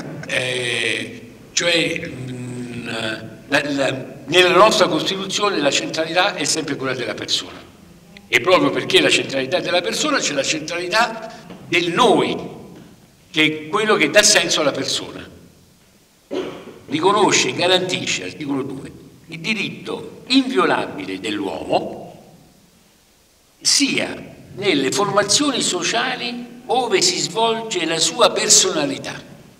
S5: eh, cioè mh, la, la, nella nostra Costituzione la centralità è sempre quella della persona, e proprio perché la centralità della persona c'è la centralità del noi, che è quello che dà senso alla persona. Riconosce e garantisce, articolo due, il diritto inviolabile dell'uomo sia nelle formazioni sociali ove si svolge la sua personalità,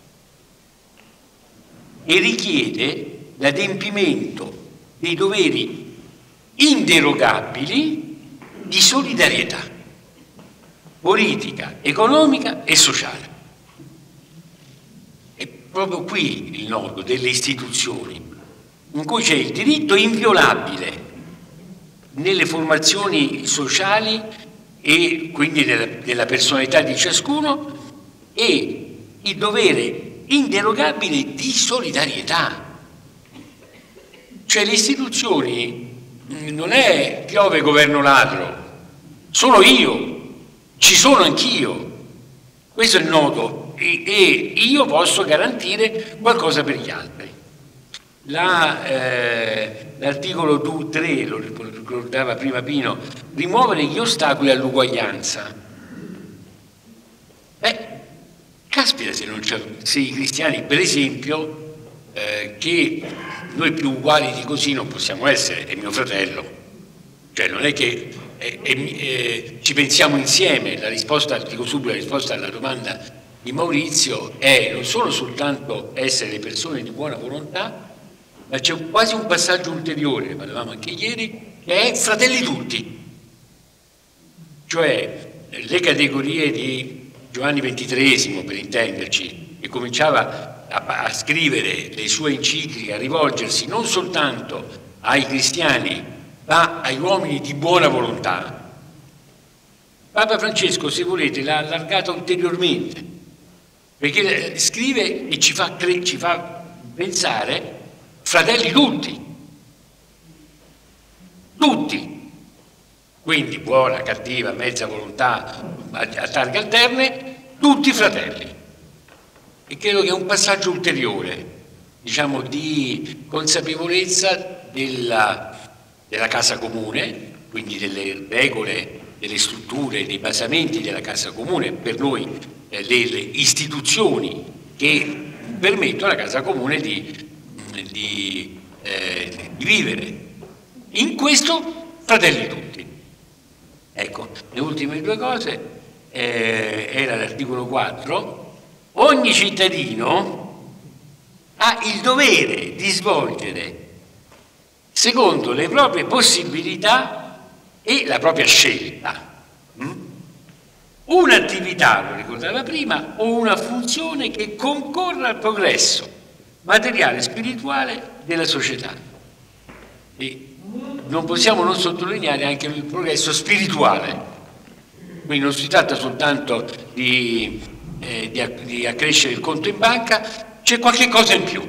S5: e richiede l'adempimento dei doveri inderogabili di solidarietà politica, economica e sociale. È proprio qui il nodo delle istituzioni, in cui c'è il diritto inviolabile nelle formazioni sociali e quindi della, della personalità di ciascuno, e il dovere inderogabile di solidarietà. Cioè le istituzioni non è piove governo ladro, sono io, ci sono anch'io, questo è il nodo, e, e io posso garantire qualcosa per gli altri. La, eh, l'articolo tre, lo ricordava prima Pino, rimuovere gli ostacoli all'uguaglianza. Eh, caspita se, non c'è, se i cristiani, per esempio, eh, che noi più uguali di così non possiamo essere, è mio fratello, cioè non è che eh, eh, ci pensiamo insieme. La risposta, dico subito, la risposta alla domanda di Maurizio è non solo soltanto essere le persone di buona volontà, ma c'è quasi un passaggio ulteriore, ne parlavamo anche ieri, che è fratelli tutti, cioè le categorie di Giovanni ventitreesimo, per intenderci, che cominciava a, a scrivere le sue encicliche, a rivolgersi non soltanto ai cristiani, ma agli uomini di buona volontà. Papa Francesco, se volete, l'ha allargata ulteriormente, perché scrive e ci fa, ci fa pensare fratelli tutti, tutti, quindi buona, cattiva, mezza volontà, a targhe alterne, tutti fratelli. E credo che è un passaggio ulteriore, diciamo, di consapevolezza della, della casa comune, quindi delle regole, delle strutture, dei basamenti della casa comune, per noi eh, le, le istituzioni che permettono alla casa comune di Di, eh, di vivere. In questo fratelli tutti. Ecco, le ultime due cose, eh, era l'articolo quattro, ogni cittadino ha il dovere di svolgere secondo le proprie possibilità e la propria scelta un'attività, lo ricordava prima, o una funzione che concorra al progresso materiale e spirituale della società. E non possiamo non sottolineare anche il progresso spirituale. Quindi non si tratta soltanto di, eh, di, di accrescere il conto in banca, c'è qualche cosa in più.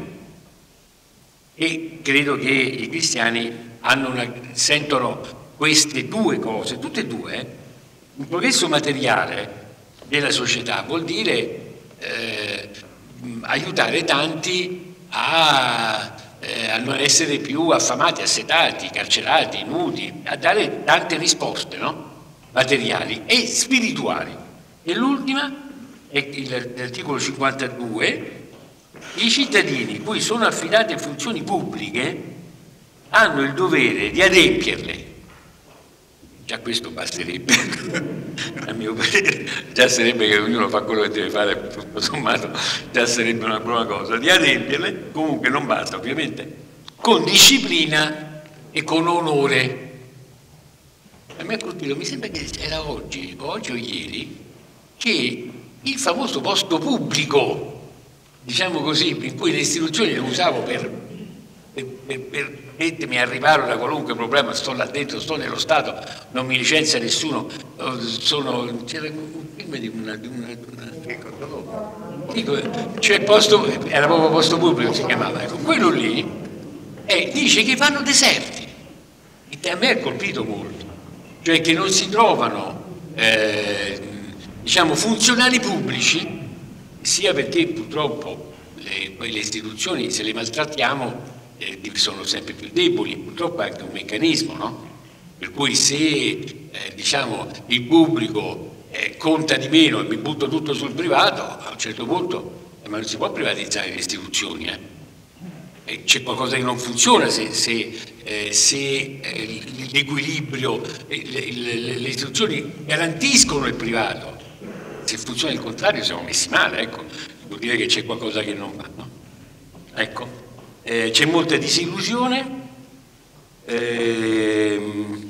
S5: E credo che i cristiani hanno una, sentono queste due cose, tutte e due. Eh? Il progresso materiale della società vuol dire eh, aiutare tanti a, eh, a non essere più affamati, assetati, carcerati, nudi, a dare tante risposte, no? Materiali e spirituali. E l'ultima è l'articolo cinquantadue. I cittadini cui sono affidate funzioni pubbliche hanno il dovere di adempierle. Già questo basterebbe, a mio parere, già sarebbe che ognuno fa quello che deve fare, tutto sommato, già sarebbe una buona cosa, di adempierle, comunque non basta ovviamente, con disciplina e con onore. A me ha colpito, mi sembra che era oggi, oggi o ieri, che il famoso posto pubblico, diciamo così, in cui le istituzioni le usavo per, per, per, per mettermi al riparo da qualunque problema, sto là dentro, sto nello Stato, non mi licenzia nessuno, sono, c'era un film di una, di una, di una dico, cioè posto, era proprio posto pubblico si chiamava, ecco, quello lì eh, dice che vanno deserti, e a me ha colpito molto, cioè che non si trovano eh, diciamo funzionari pubblici, sia perché purtroppo le, le istituzioni, se le maltrattiamo, eh, sono sempre più deboli, purtroppo è anche un meccanismo, no? Per cui se eh, diciamo, il pubblico eh, conta di meno e mi butto tutto sul privato, a un certo punto, eh, ma non si può privatizzare le istituzioni, eh? E c'è qualcosa che non funziona se, se, eh, se eh, l'equilibrio, eh, le, le, le istituzioni garantiscono il privato. Se funziona il contrario siamo messi male, ecco, vuol dire che c'è qualcosa che non va, no? Ecco, eh, c'è molta disillusione, ehm,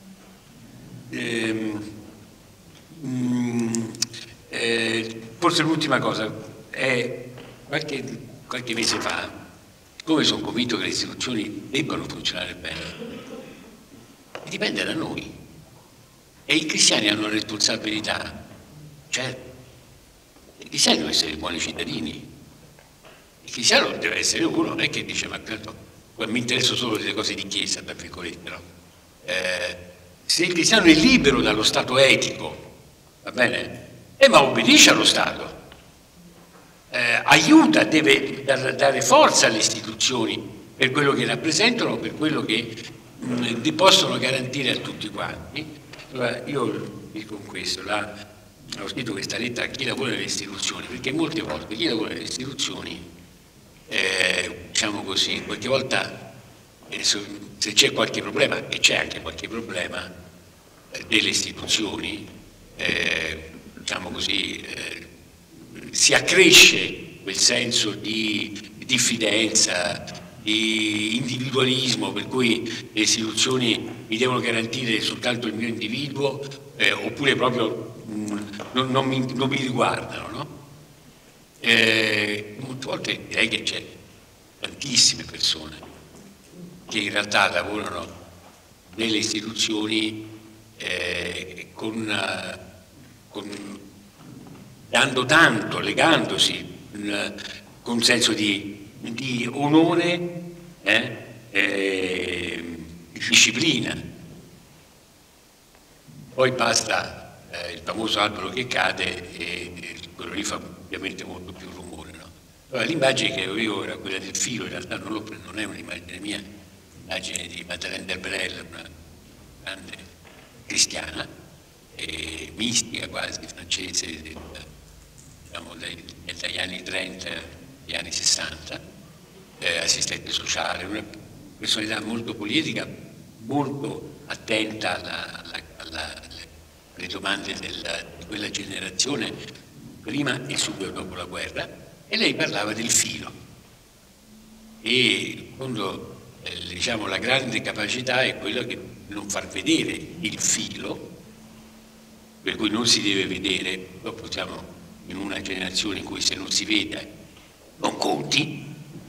S5: ehm, mh, eh, forse l'ultima cosa, è qualche, qualche mese fa, come sono convinto che le istituzioni debbano funzionare bene, dipende da noi, e i cristiani hanno una responsabilità. Certo, il cristiano deve essere buoni cittadini, il cristiano deve essere uno, non è che dice ma certo, mi interesso solo delle cose di chiesa, tra virgolette, no? Eh, se il cristiano è libero dallo stato etico, va bene? Eh, ma obbedisce allo Stato, eh, aiuta, deve dar, dare forza alle istituzioni per quello che rappresentano, per quello che mh, possono garantire a tutti quanti. Allora, io dico questo, la ho scritto questa lettera a chi lavora nelle istituzioni, perché molte volte chi lavora nelle istituzioni, eh, diciamo così, qualche volta eh, se c'è qualche problema, e c'è anche qualche problema eh, delle istituzioni, eh, diciamo così, eh, si accresce quel senso di diffidenza, di individualismo, per cui le istituzioni mi devono garantire soltanto il mio individuo, eh, oppure proprio Non, non, mi, non mi riguardano, no? Eh, molte volte direi che c'è tantissime persone che in realtà lavorano nelle istituzioni eh, con, con, dando tanto, legandosi un, con un senso di, di onore, eh, eh, di disciplina. Poi basta Eh, il famoso albero che cade e, e quello lì fa ovviamente molto più rumore, no? Allora, l'immagine che avevo era quella del filo, in realtà non, lo, non è un'immagine mia, è un'immagine di Madeleine d'Herbrel, una grande cristiana, e mistica quasi, francese, del, diciamo dai, dagli anni trenta agli anni sessanta, eh, assistente sociale, una personalità molto politica, molto attenta alla, alla, alla, alle domande della, di quella generazione prima e subito dopo la guerra, e lei parlava del filo. E quando, eh, diciamo, la grande capacità è quella che non far vedere il filo, per cui non si deve vedere. Dopo siamo in una generazione in cui se non si vede non conti,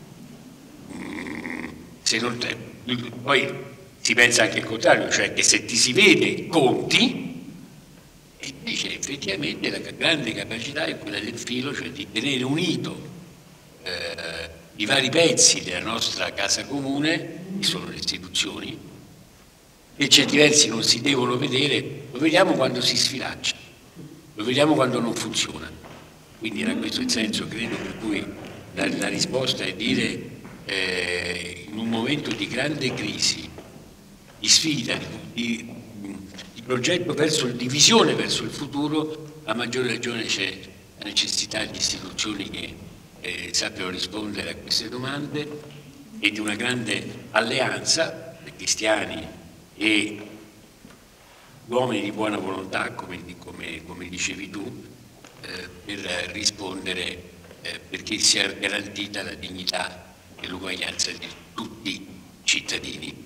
S5: mm, se non te, poi si pensa anche il contrario, cioè che se ti si vede conti. E invece effettivamente la grande capacità è quella del filo, cioè di tenere unito eh, i vari pezzi della nostra casa comune, che sono le istituzioni, e certi versi non si devono vedere, lo vediamo quando si sfilaccia, lo vediamo quando non funziona. Quindi era questo il senso, credo, per cui la, la risposta è dire eh, in un momento di grande crisi, di sfida, di, di, di progetto verso, di visione verso il futuro, a maggior ragione c'è la necessità di istituzioni che eh, sappiano rispondere a queste domande e di una grande alleanza dei cristiani e uomini di buona volontà, come, come, come dicevi tu, eh, per rispondere eh, perché sia garantita la dignità e l'uguaglianza di tutti i cittadini.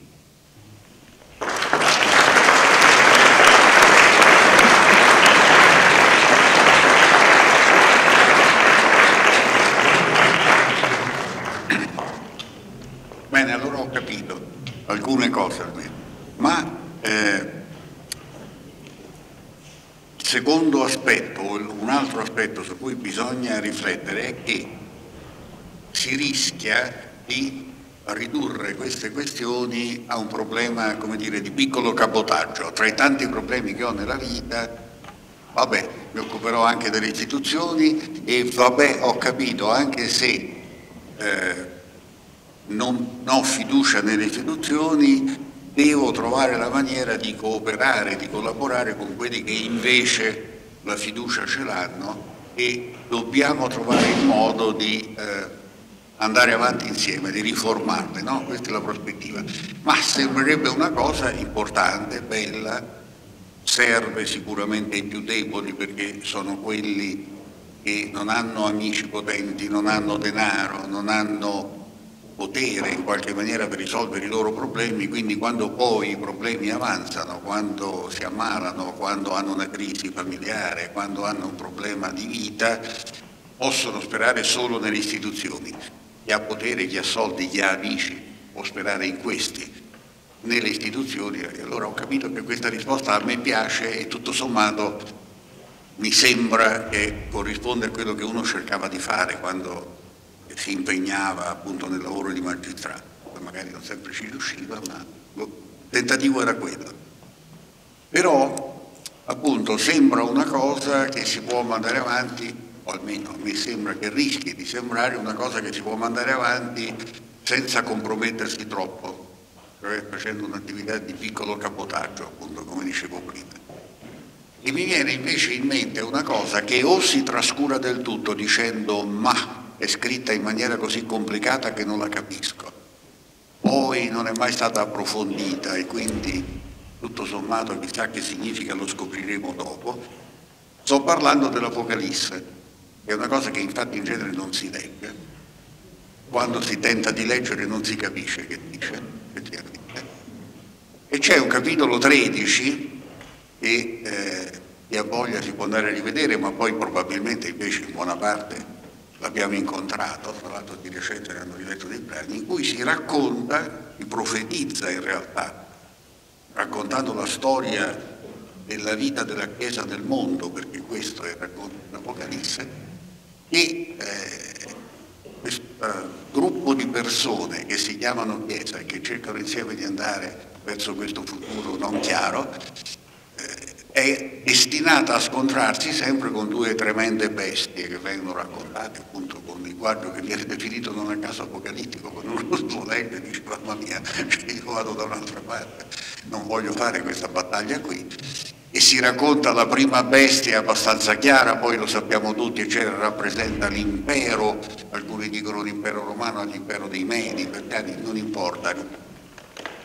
S4: Bene, allora ho capito alcune cose almeno, ma eh, il secondo aspetto, un altro aspetto su cui bisogna riflettere è che si rischia di ridurre queste questioni a un problema, come dire, di piccolo cabotaggio. Tra i tanti problemi che ho nella vita, vabbè, mi occuperò anche delle istituzioni e vabbè, ho capito, anche se eh, non ho fiducia nelle istituzioni, devo trovare la maniera di cooperare, di collaborare con quelli che invece la fiducia ce l'hanno e dobbiamo trovare il modo di eh, andare avanti insieme, di riformarle, no? Questa è la prospettiva. Ma sembrerebbe una cosa importante, bella, serve sicuramente ai più deboli perché sono quelli che non hanno amici potenti, non hanno denaro, non hanno potere in qualche maniera per risolvere i loro problemi, quindi quando poi i problemi avanzano, quando si ammalano, quando hanno una crisi familiare, quando hanno un problema di vita, possono sperare solo nelle istituzioni. Chi ha potere, chi ha soldi, chi ha amici può sperare in questi, nelle istituzioni. E allora ho capito che questa risposta a me piace e tutto sommato mi sembra che corrisponde a quello che uno cercava di fare quando si impegnava appunto nel lavoro di magistrato. Magari non sempre ci riusciva, ma il tentativo era quello. Però appunto sembra una cosa che si può mandare avanti, o almeno a me sembra che rischi di sembrare una cosa che si può mandare avanti senza compromettersi troppo, cioè facendo un'attività di piccolo cabotaggio, appunto, come dicevo prima. E mi viene invece in mente una cosa che o si trascura del tutto dicendo ma è scritta in maniera così complicata che non la capisco, poi non è mai stata approfondita e quindi tutto sommato chissà che significa, lo scopriremo dopo. Sto parlando dell'Apocalisse, che è una cosa che infatti in genere non si legge. Quando si tenta di leggere non si capisce che dice, effettivamente. E c'è un capitolo tredici che eh, chi ha voglia si può andare a rivedere, ma poi probabilmente invece in buona parte l'abbiamo incontrato, tra l'altro di recente ne hanno riletto dei brani, in cui si racconta, si profetizza in realtà, raccontando la storia della vita della Chiesa nel mondo, perché questo è il racconto dell'Apocalisse, che eh, questo gruppo di persone che si chiamano Chiesa e che cercano insieme di andare verso questo futuro non chiaro, eh, è destinata a scontrarsi sempre con due tremende bestie che vengono raccontate appunto con il linguaggio che viene definito non a caso apocalittico, quando uno lo legge e dice mamma mia, cioè io vado da un'altra parte, non voglio fare questa battaglia qui. E si racconta la prima bestia abbastanza chiara, poi lo sappiamo tutti, eccetera, rappresenta l'impero, alcuni dicono l'impero romano, l'impero dei Medi, per carità non importa.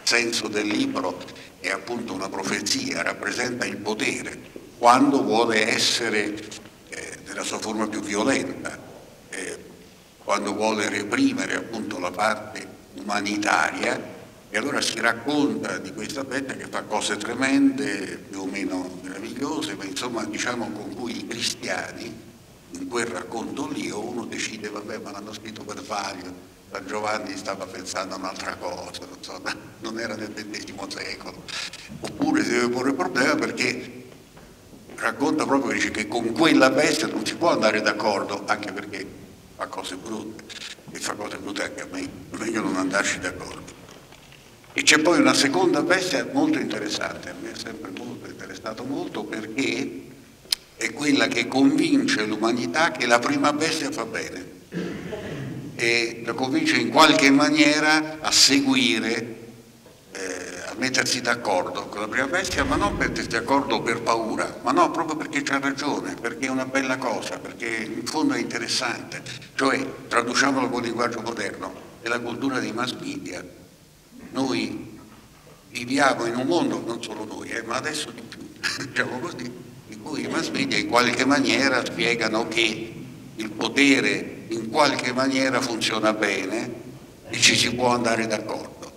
S4: senso del libro è appunto una profezia, rappresenta il potere, quando vuole essere eh, nella sua forma più violenta, eh, quando vuole reprimere appunto la parte umanitaria, e allora si racconta di questa bestia che fa cose tremende, più o meno meravigliose, ma insomma diciamo con cui i cristiani, in quel racconto lì, uno decide, vabbè, ma l'hanno scritto per sbaglio, San Giovanni stava pensando a un'altra cosa, non so, non era nel ventesimo secolo, oppure si deve porre il problema perché racconta proprio, dice che con quella bestia non si può andare d'accordo, anche perché fa cose brutte, e fa cose brutte anche a me, meglio non andarci d'accordo. E c'è poi una seconda bestia molto interessante, a me è sempre molto interessato molto, perché è quella che convince l'umanità che la prima bestia fa bene e la convince in qualche maniera a seguire, eh, a mettersi d'accordo con la prima bestia, ma non mettersi d'accordo per paura, ma no, proprio perché c'ha ragione, perché è una bella cosa, perché in fondo è interessante. Cioè, traduciamolo con il linguaggio moderno, nella cultura dei mass media, noi viviamo in un mondo, non solo noi, eh, ma adesso di più, diciamo così, in cui i mass media in qualche maniera spiegano che il potere in qualche maniera funziona bene e ci si può andare d'accordo.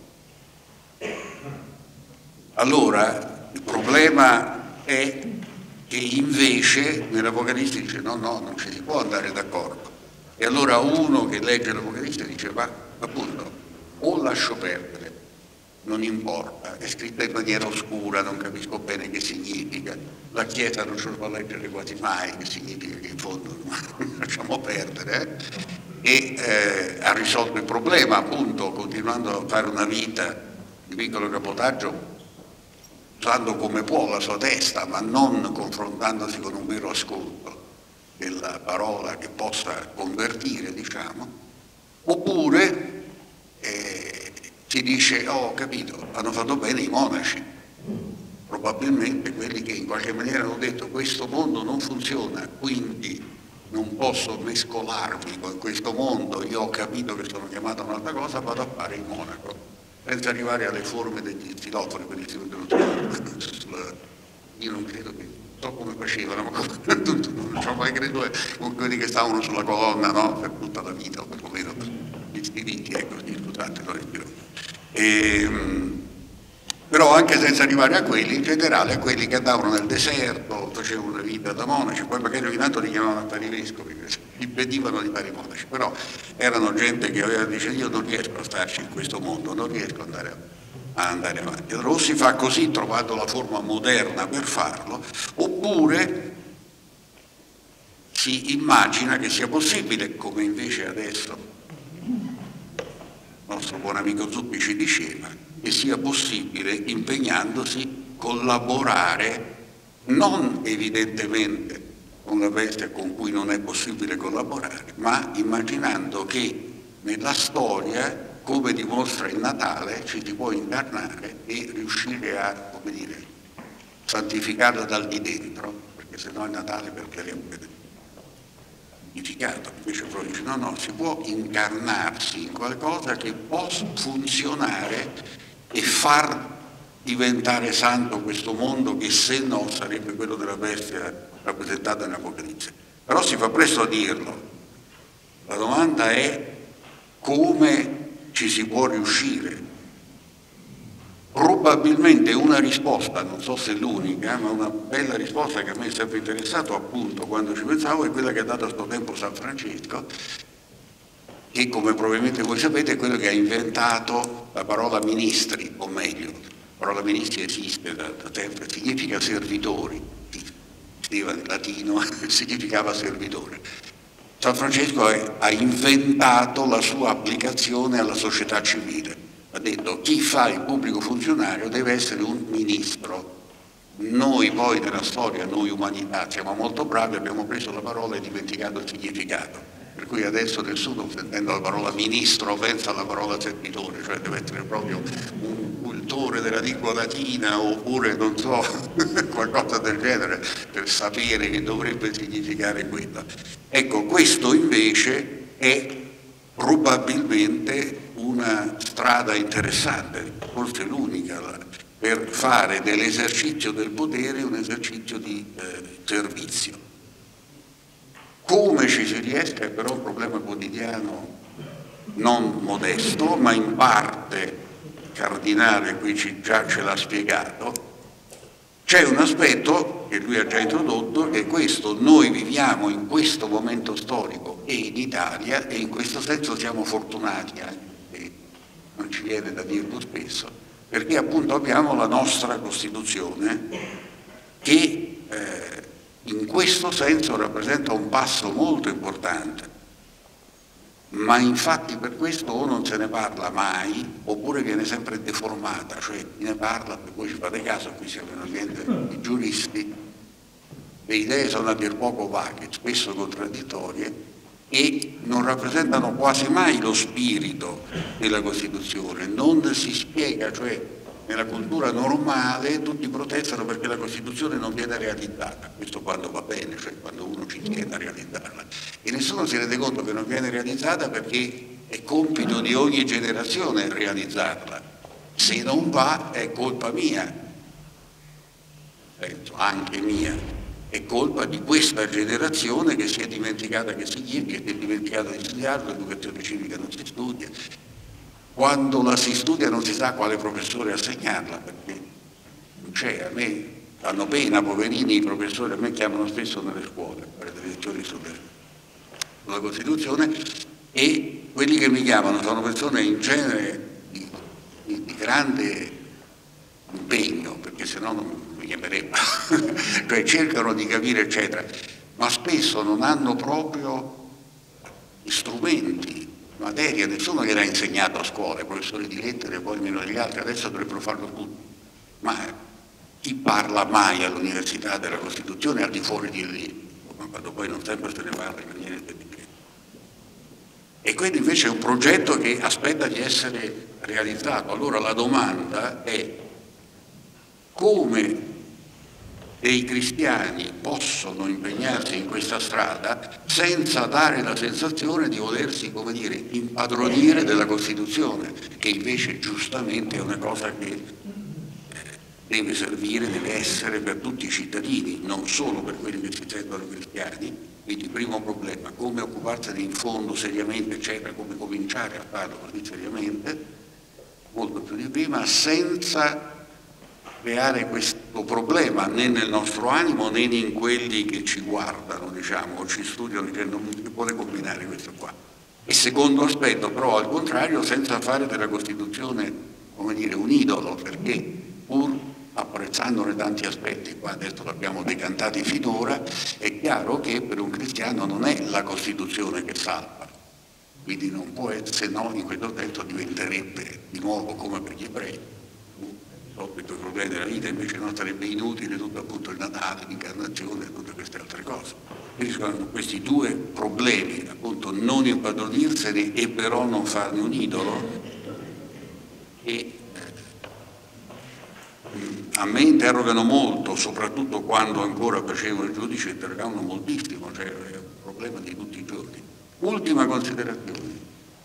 S4: Allora il problema è che invece nell'Apocalisse dice no, no, non ci si può andare d'accordo. E allora uno che legge l'Apocalisse dice ma appunto o lascio perdere, non importa, è scritta in maniera oscura, non capisco bene che significa, la Chiesa non ce lo fa leggere quasi mai, che significa che in fondo lasciamo perdere, eh? e eh, ha risolto il problema appunto continuando a fare una vita di piccolo cabotaggio, usando come può la sua testa, ma non confrontandosi con un vero ascolto della parola che possa convertire, diciamo, oppure eh, si dice, oh, ho capito, hanno fatto bene i monaci, probabilmente quelli che in qualche maniera hanno detto questo mondo non funziona, quindi non posso mescolarmi con questo mondo, io ho capito che sono chiamato a un'altra cosa, vado a fare il monaco, senza arrivare alle forme degli stilofoni, quelli si io non credo che, so come facevano, ma non ci ho mai creduto con quelli che stavano sulla colonna, no? Per tutta la vita, o perlomeno per gli stiliti, ecco, scusate, non respiro. E, però anche senza arrivare a quelli, in generale a quelli che andavano nel deserto, facevano una vita da monaci, poi magari ogni tanto li chiamavano a fare i vescovi, gli impedivano di fare i monaci, però erano gente che aveva, dice io non riesco a starci in questo mondo, non riesco ad andare, a andare avanti. Allora o si fa così trovando la forma moderna per farlo, oppure si immagina che sia possibile, come invece adesso il nostro buon amico Zuppi ci diceva, che sia possibile impegnandosi, collaborare, non evidentemente con la bestia con cui non è possibile collaborare, ma immaginando che nella storia, come dimostra il Natale, ci si può incarnare e riuscire a, come dire, santificarla dal di dentro, perché se no il Natale perderebbe significato. Invece Freud dice no, no, si può incarnarsi in qualcosa che può funzionare e far diventare santo questo mondo che se no sarebbe quello della bestia rappresentata nell'Apocalisse. Però si fa presto a dirlo. La domanda è come ci si può riuscire. Probabilmente una risposta, non so se l'unica, ma una bella risposta che a me è sempre interessato appunto quando ci pensavo è quella che ha dato a suo tempo San Francesco, che come probabilmente voi sapete è quello che ha inventato la parola ministri, o meglio, la parola ministri esiste da, da tempo, significa servitori, scriveva in latino, significava servitore. San Francesco è, ha inventato la sua applicazione alla società civile. Ha detto chi fa il pubblico funzionario deve essere un ministro. Noi poi nella storia, noi umanità, siamo molto bravi, abbiamo preso la parola e dimenticato il significato. Per cui adesso nessuno, sentendo la parola ministro, pensa alla parola servitore, cioè deve essere proprio un cultore della lingua latina oppure, non so, qualcosa del genere per sapere che dovrebbe significare quello. Ecco, questo invece è probabilmente una strada interessante. forse l'unica, per fare dell'esercizio del potere un esercizio di eh, servizio. Come ci si riesca è però un problema quotidiano non modesto, ma in parte cardinale, qui ci, già ce l'ha spiegato. C'è un aspetto che lui ha già introdotto, che è questo: noi viviamo in questo momento storico e in Italia, e in questo senso siamo fortunati, anche se non ci viene da dirlo spesso, perché appunto abbiamo la nostra Costituzione che eh, in questo senso rappresenta un passo molto importante. Ma infatti per questo o non se ne parla mai, oppure viene sempre deformata, cioè ne parla, per voi ci fate caso, qui siamo in ambiente di giuristi, le idee sono a dir poco vaghe, spesso contraddittorie, e non rappresentano quasi mai lo spirito della Costituzione. Non si spiega, cioè nella cultura normale tutti protestano perché la Costituzione non viene realizzata, questo quando va bene, cioè quando uno ci tiene a realizzarla, e nessuno si rende conto che non viene realizzata perché è compito di ogni generazione realizzarla. Se non va è colpa mia, anche mia, è colpa di questa generazione che si è dimenticata che si chiede, che si è dimenticata di studiare, l'educazione civica non si studia. Quando la si studia non si sa quale professore assegnarla, perché non c'è. A me fanno pena, poverini, i professori, a me chiamano spesso nelle scuole per le lezioni sulla Costituzione, e quelli che mi chiamano sono persone in genere di, di, di grande impegno, perché sennò non mi chiamerebbero, cioè cercano di capire eccetera, ma spesso non hanno proprio gli strumenti, materia, nessuno gliel'ha insegnato a scuola, i professori di lettere poi meno degli altri, adesso dovrebbero farlo tutti, ma chi parla mai all'università della Costituzione al di fuori di lì, ma quando poi non sempre se ne parla in maniera intelligente. E quindi invece è un progetto che aspetta di essere realizzato. Allora la domanda è: come dei cristiani possono impegnarsi in questa strada senza dare la sensazione di volersi, come dire, impadronire della Costituzione, che invece giustamente è una cosa che deve servire, deve essere per tutti i cittadini, non solo per quelli che si sentono cristiani. Quindi primo problema, come occuparsene in fondo seriamente, eccetera, come cominciare a farlo così seriamente, molto più di prima, senza creare questo problema né nel nostro animo né in quelli che ci guardano, diciamo, o ci studiano, dicendo non si può combinare questo qua. E secondo aspetto, però, al contrario, senza fare della Costituzione, come dire, un idolo, perché pur apprezzandone tanti aspetti, qua adesso l'abbiamo decantati finora, è chiaro che per un cristiano non è la Costituzione che salva, quindi non può essere, se no in questo senso diventerebbe di nuovo come per gli ebrei, i problemi della vita, invece non sarebbe inutile tutto appunto il Natale, l'incarnazione e tutte queste altre cose. Quindi sono questi due problemi, appunto non impadronirsene e però non farne un idolo, e a me interrogano molto, soprattutto quando ancora facevo il giudice, interrogavano moltissimo, cioè è un problema di tutti i giorni. Ultima considerazione,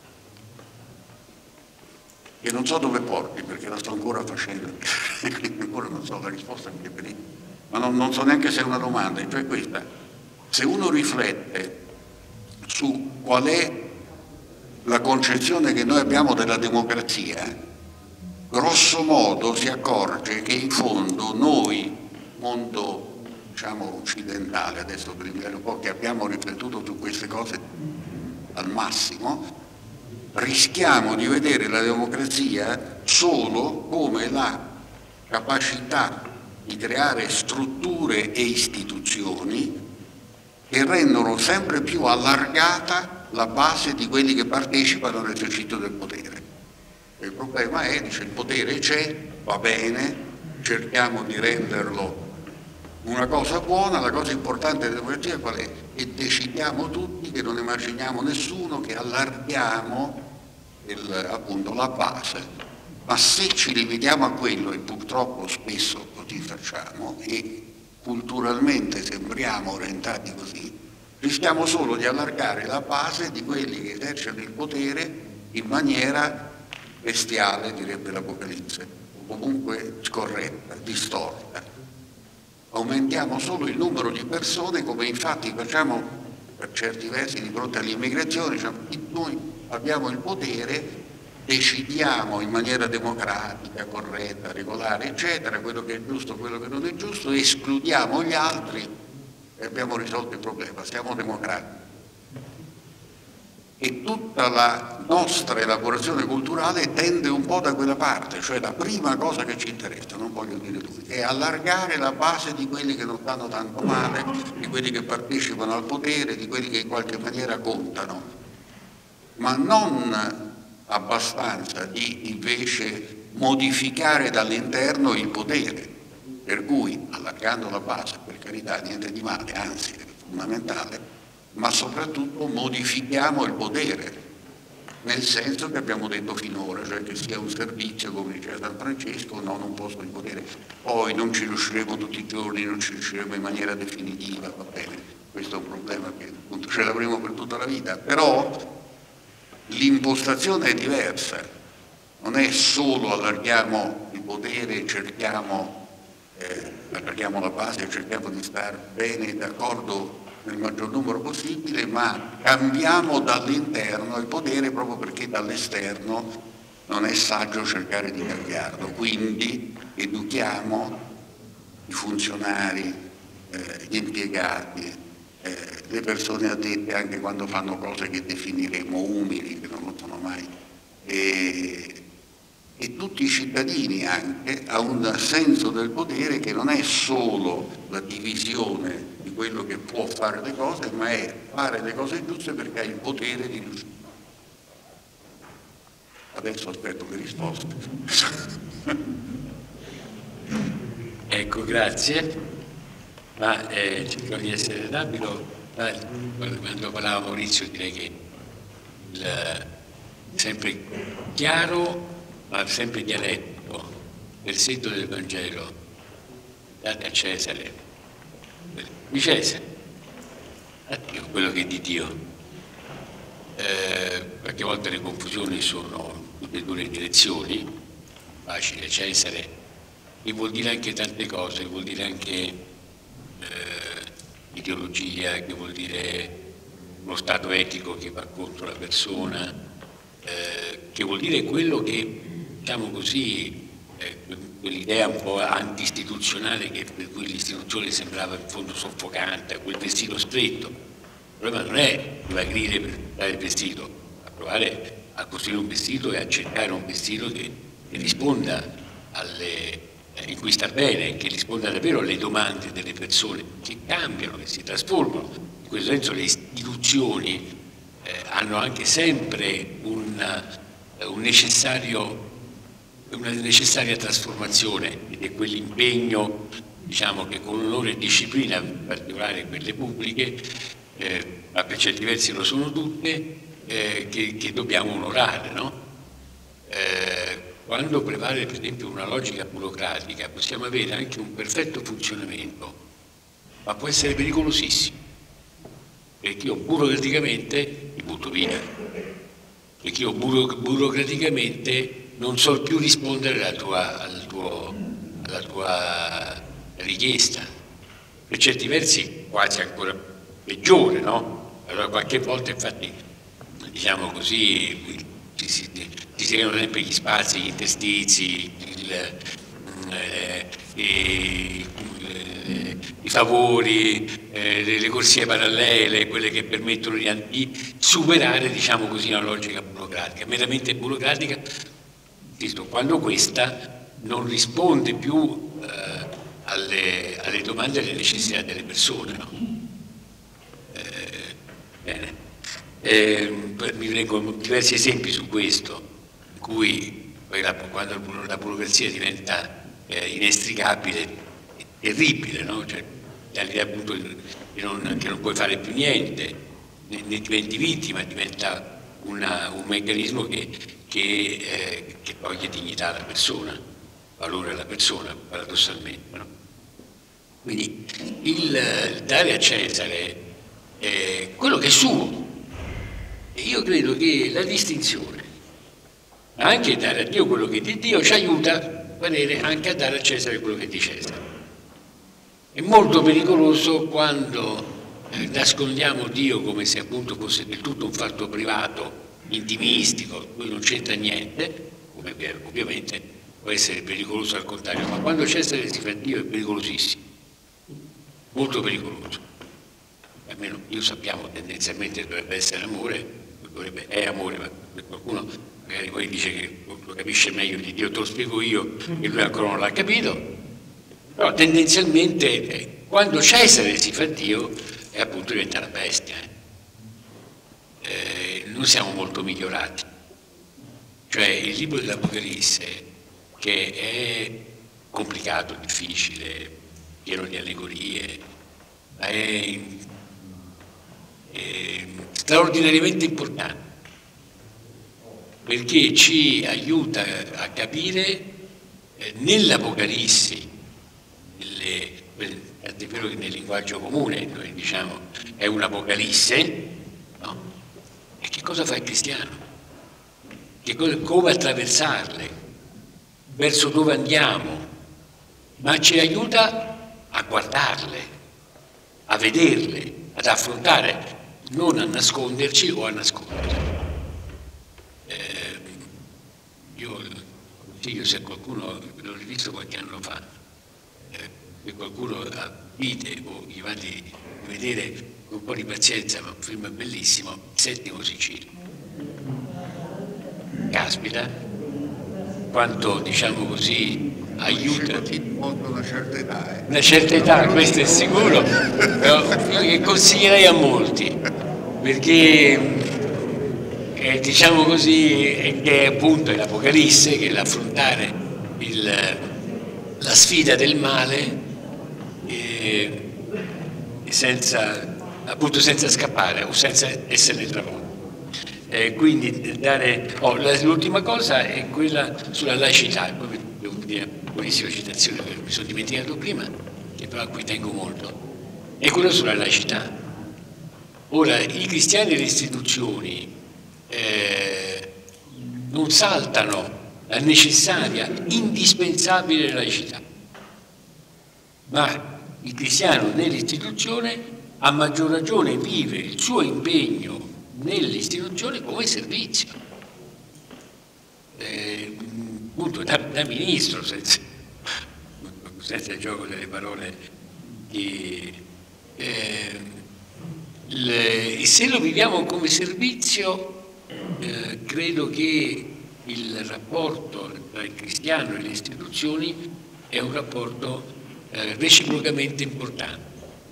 S4: che non so dove porti perché la sto ancora facendo, ancora non so la risposta anche per lì, ma non, non so neanche se è una domanda, cioè questa: se uno riflette su qual è la concezione che noi abbiamo della democrazia, grosso modo si accorge che in fondo noi, mondo diciamo occidentale, adesso per dire un po' che abbiamo riflettuto su queste cose al massimo, rischiamo di vedere la democrazia solo come la capacità di creare strutture e istituzioni che rendono sempre più allargata la base di quelli che partecipano all'esercizio del potere. Il problema è, dice, il potere c'è, va bene, cerchiamo di renderlo una cosa buona, la cosa importante della democrazia qual è? E decidiamo tutti che non emarginiamo nessuno, che allarghiamo il, appunto la base. Ma se ci limitiamo a quello, e purtroppo spesso così facciamo, e culturalmente sembriamo orientati così, rischiamo solo di allargare la base di quelli che esercitano il potere in maniera bestiale, direbbe l'Apocalisse, o comunque scorretta, distorta. Aumentiamo solo il numero di persone, come infatti facciamo per certi versi di fronte all'immigrazione, cioè noi abbiamo il potere, decidiamo in maniera democratica, corretta, regolare, eccetera, quello che è giusto, quello che non è giusto, escludiamo gli altri e abbiamo risolto il problema, siamo democratici. E tutta la nostra elaborazione culturale tende un po' da quella parte, cioè la prima cosa che ci interessa, non voglio dire lui, è allargare la base di quelli che non stanno tanto male, di quelli che partecipano al potere, di quelli che in qualche maniera contano, ma non abbastanza di invece modificare dall'interno il potere, per cui allargando la base, per carità, niente di male, anzi è fondamentale, ma soprattutto modifichiamo il potere, nel senso che abbiamo detto finora, cioè che sia un servizio, come diceva San Francesco, non un posto di potere. Poi non ci riusciremo tutti i giorni, non ci riusciremo in maniera definitiva, va bene, questo è un problema che appunto ce l'avremo per tutta la vita, però l'impostazione è diversa, non è solo allarghiamo il potere e cerchiamo, eh, allarghiamo la base e cerchiamo di stare bene e d'accordo nel maggior numero possibile, ma cambiamo dall'interno il potere proprio perché dall'esterno non è saggio cercare di cambiarlo. Quindi educhiamo i funzionari, eh, gli impiegati, eh, le persone addette anche quando fanno cose che definiremo umili, che non lo sono mai, e, e tutti i cittadini anche a un senso del potere che non è solo la divisione di quello che può fare le cose, ma è fare le cose giuste perché ha il potere di riuscire. Adesso aspetto le risposte.
S5: Ecco, grazie. Ma eh, cercherò di essere rapido. Ma, quando parlava Maurizio direi che il, sempre chiaro, ma sempre dialettico, versetto del Vangelo, date a Cesare di Cesare, a Dio quello che è di Dio. Eh, qualche volta le confusioni sono tutte e due le direzioni, facile Cesare, che vuol dire anche tante cose, vuol dire anche Eh, ideologia, che vuol dire uno stato etico che va contro la persona, eh, che vuol dire quello che, diciamo così, eh, quell'idea un po' anti-istituzionale che per cui l'istituzione sembrava in fondo soffocante, quel vestito stretto. Il problema non è dimagrire per dare il vestito, ma provare a costruire un vestito e a cercare un vestito che, che risponda alle in cui sta bene, che risponda davvero alle domande delle persone, che cambiano, che si trasformano. In questo senso le istituzioni eh, hanno anche sempre un, un necessario, una necessaria trasformazione, ed è quell'impegno, diciamo, che con onore e disciplina, in particolare quelle pubbliche, eh, ma per certi versi lo sono tutte, eh, che, che dobbiamo onorare, no? Eh, Quando prevale per esempio una logica burocratica possiamo avere anche un perfetto funzionamento, ma può essere pericolosissimo, perché io burocraticamente mi butto via, perché io buro, burocraticamente non so più rispondere alla tua, al tuo, alla tua richiesta, per certi versi quasi ancora peggiore, no? Allora qualche volta infatti, diciamo così, ci si si creano sempre gli spazi, gli interstizi, il, eh, i, eh, i favori, eh, le, le corsie parallele, quelle che permettono di, di superare, diciamo così, una logica burocratica, meramente burocratica, visto, quando questa non risponde più eh, alle, alle domande e alle necessità delle persone. No? Eh, bene. Eh, mi vengono diversi esempi su questo, cui poi la, quando la burocrazia diventa eh, inestricabile, è terribile, no? Cioè, l'idea appunto che non, che non puoi fare più niente, ne, ne diventi vittima, diventa una, un meccanismo che, che, eh, che toglie dignità alla persona, valore alla persona, paradossalmente. No? Quindi il, il dare a Cesare eh, quello che è suo, e io credo che la distinzione ma anche dare a Dio quello che è di Dio ci aiuta anche a dare a Cesare quello che è di Cesare. È molto pericoloso quando eh, nascondiamo Dio come se appunto fosse del tutto un fatto privato, intimistico, cui non c'entra niente, come ovviamente può essere pericoloso al contrario, ma quando Cesare si fa Dio è pericolosissimo, molto pericoloso. Almeno io sappiamo tendenzialmente dovrebbe essere amore, dovrebbe, è amore, ma per qualcuno magari poi dice che lo capisce meglio di Dio, te lo spiego io e lui ancora non l'ha capito, però tendenzialmente eh, quando Cesare si fa Dio è appunto diventa una bestia. Eh. Eh, non siamo molto migliorati, cioè il libro dell'Apocalisse, che è complicato, difficile, pieno di allegorie, è Eh, straordinariamente importante perché ci aiuta a capire eh, nell'Apocalisse, è vero che nel linguaggio comune noi diciamo è un'Apocalisse, no? E che cosa fa il cristiano? Che cosa, come attraversarle, verso dove andiamo, ma ci aiuta a guardarle, a vederle, ad affrontare, non a nasconderci o a nasconderle. Eh, io consiglio, se qualcuno, l'ho rivisto qualche anno fa, eh, se qualcuno ha vite o gli va di vedere con un po' di pazienza, ma un film bellissimo, Il Settimo Sicilio. Caspita, quanto diciamo così aiuta.
S4: Una certa età, eh.
S5: Una certa età, questo è sicuro, però che consiglierei a molti, perché eh, diciamo così è che appunto è l'Apocalisse, che è l'affrontare il, la sfida del male eh, senza, appunto senza scappare o senza esserne travolti. Eh, quindi dare, oh, l'ultima cosa è quella sulla laicità, poi devo dire una buonissima citazione che mi sono dimenticato prima, che però a cui tengo molto, è quella sulla laicità. Ora, i cristiani e le istituzioni eh, non saltano la necessaria, indispensabile laicità, ma il cristiano nell'istituzione a maggior ragione vive il suo impegno nell'istituzione come servizio, eh, appunto da, da ministro, senza, senza il gioco delle parole, di, eh, le, se lo viviamo come servizio, eh, credo che il rapporto tra il cristiano e le istituzioni è un rapporto eh, reciprocamente importante,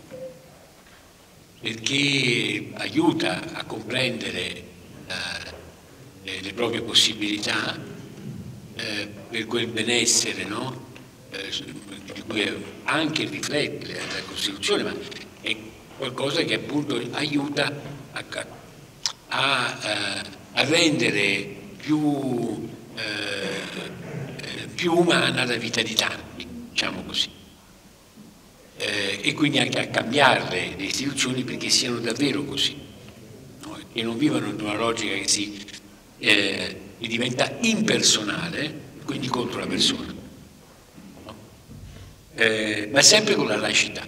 S5: perché aiuta a comprendere eh, le, le proprie possibilità eh, per quel benessere, no? eh, di cui anche riflette la Costituzione, ma è qualcosa che appunto aiuta a, a, a rendere più, eh, più umana la vita di tanti, diciamo così. Eh, e quindi anche a cambiarle le istituzioni perché siano davvero così, no? E non vivano in una logica che si eh, che diventa impersonale, quindi contro la persona, no? eh, ma sempre con la laicità.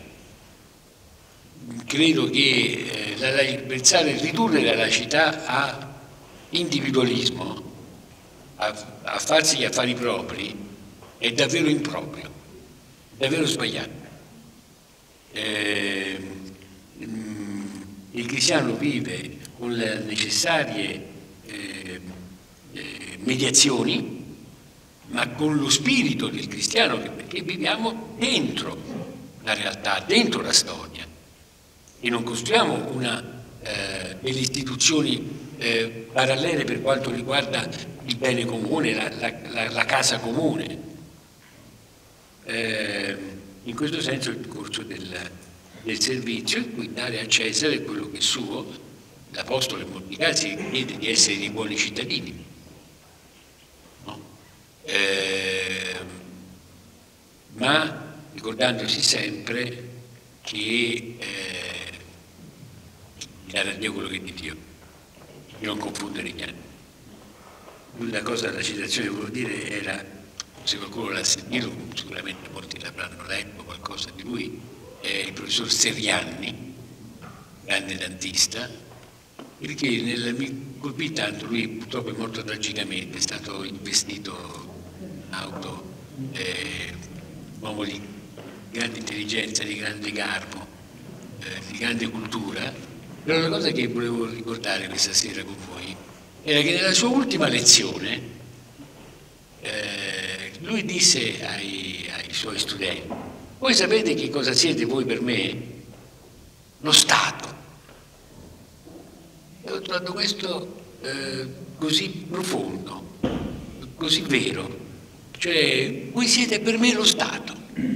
S5: Credo che eh, la, pensare ridurre la laicità a individualismo, a, a farsi gli affari propri, è davvero improprio, davvero sbagliato. Eh, il cristiano vive con le necessarie eh, eh, mediazioni, ma con lo spirito del cristiano, perché viviamo dentro la realtà, dentro la storia, e non costruiamo una, eh, delle istituzioni eh, parallele per quanto riguarda il bene comune, la, la, la, la casa comune. Eh, In questo senso il discorso del, del servizio, in cui dare a Cesare quello che è suo, l'Apostolo in molti casi chiede di essere dei buoni cittadini, no? eh, ma ricordandosi sempre che eh, dare a Dio quello che è di Dio, di non confondere gli anni. l'unica cosa, la citazione che volevo dire era, se qualcuno l'ha sentito, sicuramente molti l'avranno letto, qualcosa di lui, è il professor Serianni, grande dantista, perché nel, mi colpì tanto, lui purtroppo è morto tragicamente, è stato investito in auto, eh, uomo di grande intelligenza, di grande garbo, eh, di grande cultura. Però una cosa che volevo ricordare questa sera con voi era che nella sua ultima lezione eh, lui disse ai, ai suoi studenti: voi sapete che cosa siete voi per me? Lo Stato. E ho trovato questo eh, così profondo, così vero, cioè voi siete per me lo Stato.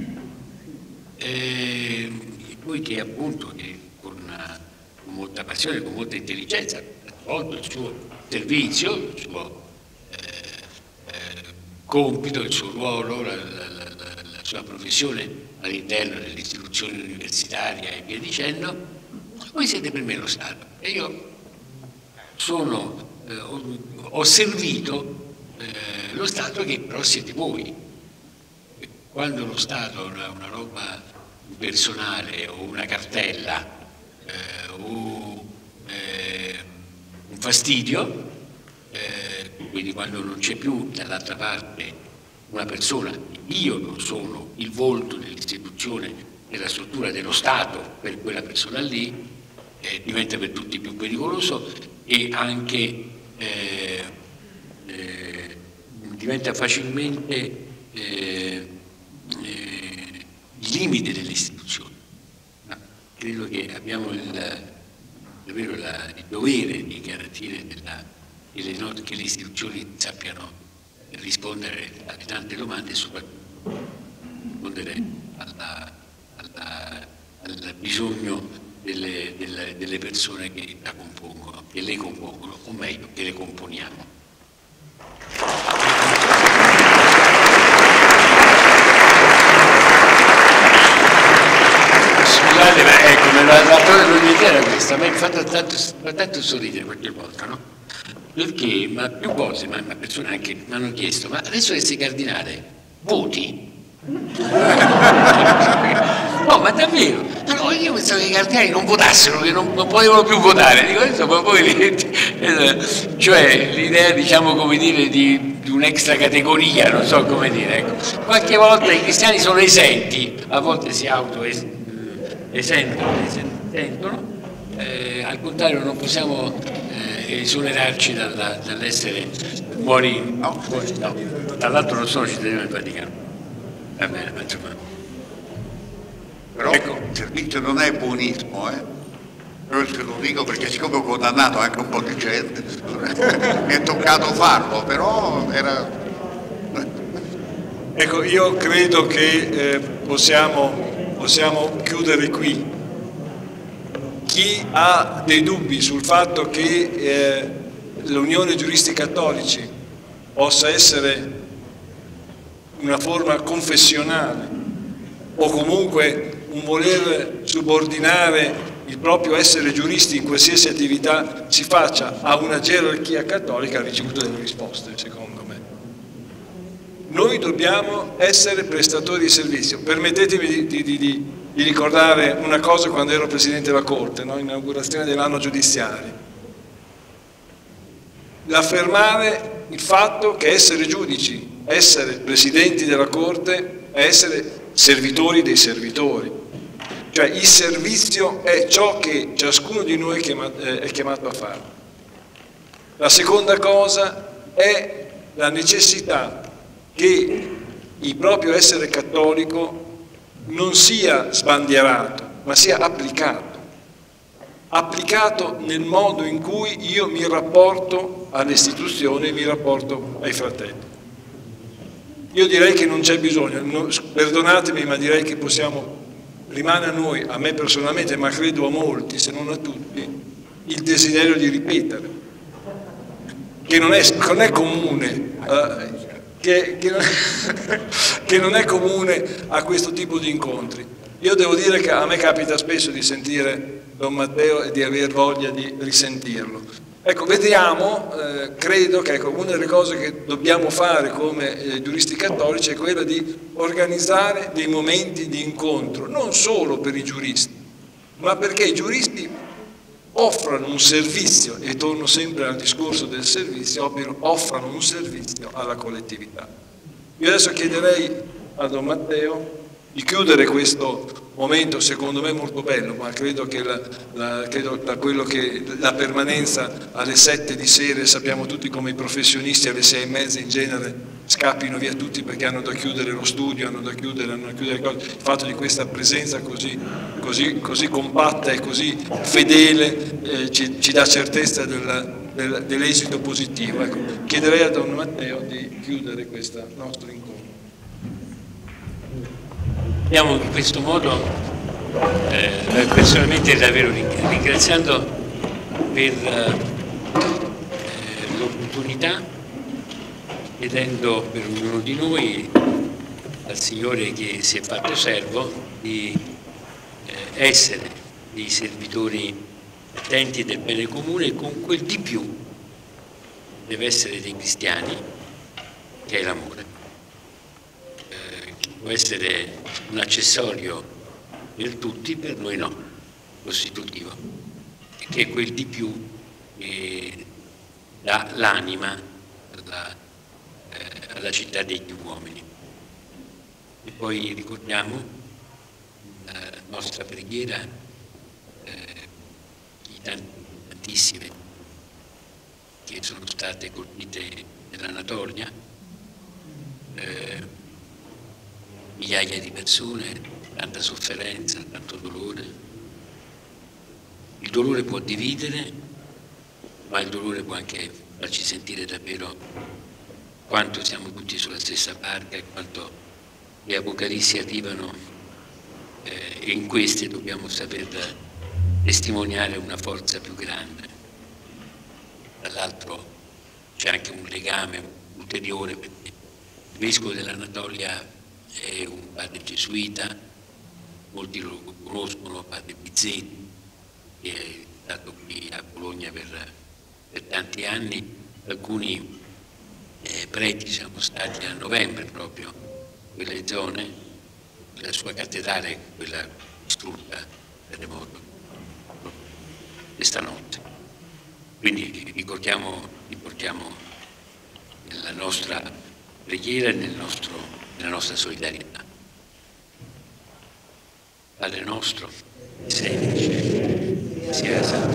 S5: E voi che appunto che con, con molta passione, con molta intelligenza ha svolto il suo servizio, il suo eh, eh, compito, il suo ruolo, la, la, la, la sua professione all'interno dell'istituzione universitaria e via dicendo, voi siete per me lo Stato. E io sono, eh, ho, ho servito eh, lo Stato che però siete voi. Quando lo Stato è una, una roba personale o una cartella eh, o eh, un fastidio, eh, quindi quando non c'è più dall'altra parte una persona, io non sono il volto dell'istituzione, della struttura dello Stato per quella persona lì, eh, diventa per tutti più pericoloso e anche eh, eh, diventa facilmente eh, eh, il limite delle istituzioni. Ma credo che abbiamo il, davvero la, il dovere di garantire della, che, le not- che le istituzioni sappiano rispondere alle tante domande e soprattutto rispondere alla, alla, al bisogno delle, delle, delle persone che la compongono, che le compongono, o meglio, che le componiamo. Scusate, ma ecco, la, la cosa non mi era questa, mi ha fatto tanto, tanto sorridere qualche volta, no? Perché, ma più volte, ma, ma persone anche mi hanno chiesto, ma adesso che sei cardinale, voti? No, ma davvero? No, io pensavo che i cardinali non votassero, che non, non potevano più votare. Dico, insomma, poi, cioè l'idea, diciamo, come dire, di, di un'extra categoria, non so come dire. Ecco. Qualche volta i cristiani sono esenti, a volte si auto esentono, esentono. Eh, al contrario non possiamo eh, esonerarci dalla, dall'essere buoni, no, buoni no. Dall'altro non sono cittadino del Vaticano. Va bene, ma insomma.
S4: Però ecco, il servizio non è buonismo, eh? Io se lo dico perché siccome ho condannato anche un po' di gente, mi è toccato farlo, però era...
S3: Ecco, io credo che eh, possiamo, possiamo chiudere qui. Chi ha dei dubbi sul fatto che eh, l'Unione Giuristi Cattolici possa essere una forma confessionale o comunque un voler subordinare il proprio essere giuristi in qualsiasi attività si faccia a una gerarchia cattolica, ha ricevuto delle risposte, secondo me. Noi dobbiamo essere prestatori di servizio. Permettetemi di, di, di, di ricordare una cosa quando ero Presidente della Corte, no? Inaugurazione dell'anno giudiziario. L'affermare il fatto che essere giudici, essere presidenti della Corte, è essere servitori dei servitori. Cioè il servizio è ciò che ciascuno di noi è chiamato a fare. La seconda cosa è la necessità che il proprio essere cattolico non sia sbandierato, ma sia applicato. Applicato nel modo in cui io mi rapporto alle istituzioni e mi rapporto ai fratelli. Io direi che non c'è bisogno, no, perdonatemi, ma direi che possiamo, rimane a noi, a me personalmente, ma credo a molti, se non a tutti, il desiderio di ripetere, che non è, non è comune, uh, che, che, non è, che non è comune a questo tipo di incontri. Io devo dire che a me capita spesso di sentire Don Matteo e di aver voglia di risentirlo. Ecco, vediamo, eh, credo che ecco, una delle cose che dobbiamo fare come eh, giuristi cattolici è quella di organizzare dei momenti di incontro, non solo per i giuristi, ma perché i giuristi offrano un servizio, e torno sempre al discorso del servizio, offrano un servizio alla collettività. Io adesso chiederei a Don Matteo di chiudere questo momento secondo me molto bello, ma credo che, la, la, credo da quello che la permanenza alle sette di sera, sappiamo tutti come i professionisti alle sei e mezza in genere scappino via tutti perché hanno da chiudere lo studio, hanno da chiudere, hanno da chiudere cose. Il fatto di questa presenza così, così, così compatta e così fedele eh, ci, ci dà certezza della, del, dell'esito positivo. Ecco, chiederei a Don Matteo di chiudere questo nostro incontro.
S5: Abbiamo in questo modo eh, personalmente davvero ringraziando per eh, l'opportunità, chiedendo per ognuno di noi al Signore che si è fatto servo di eh, essere dei servitori attenti del bene comune, con quel di più deve essere dei cristiani, che è l'amore. Può essere un accessorio per tutti, per noi no, costitutivo, che è quel di più che dà l'anima alla, eh, alla città degli uomini. E poi ricordiamo la nostra preghiera eh, di tantissime che sono state colpite nell'Anatolia, eh, migliaia di persone, tanta sofferenza, tanto dolore. Il dolore può dividere, ma il dolore può anche farci sentire davvero quanto siamo tutti sulla stessa barca e quanto le apocalissi arrivano eh, e in queste dobbiamo saper testimoniare una forza più grande. Dall'altro c'è anche un legame ulteriore, perché il vescovo dell'Anatolia è un padre gesuita, molti lo conoscono, padre Bizzetti, che è stato qui a Bologna per, per tanti anni. Alcuni eh, preti siamo stati a novembre proprio in quelle zone, la sua cattedrale, quella distrutta, terremoto, questa notte. Quindi ricordiamo, riportiamo nella nostra preghiera e nel nostro nella nostra solidarietà. Padre nostro, sei in cielo, sia santificato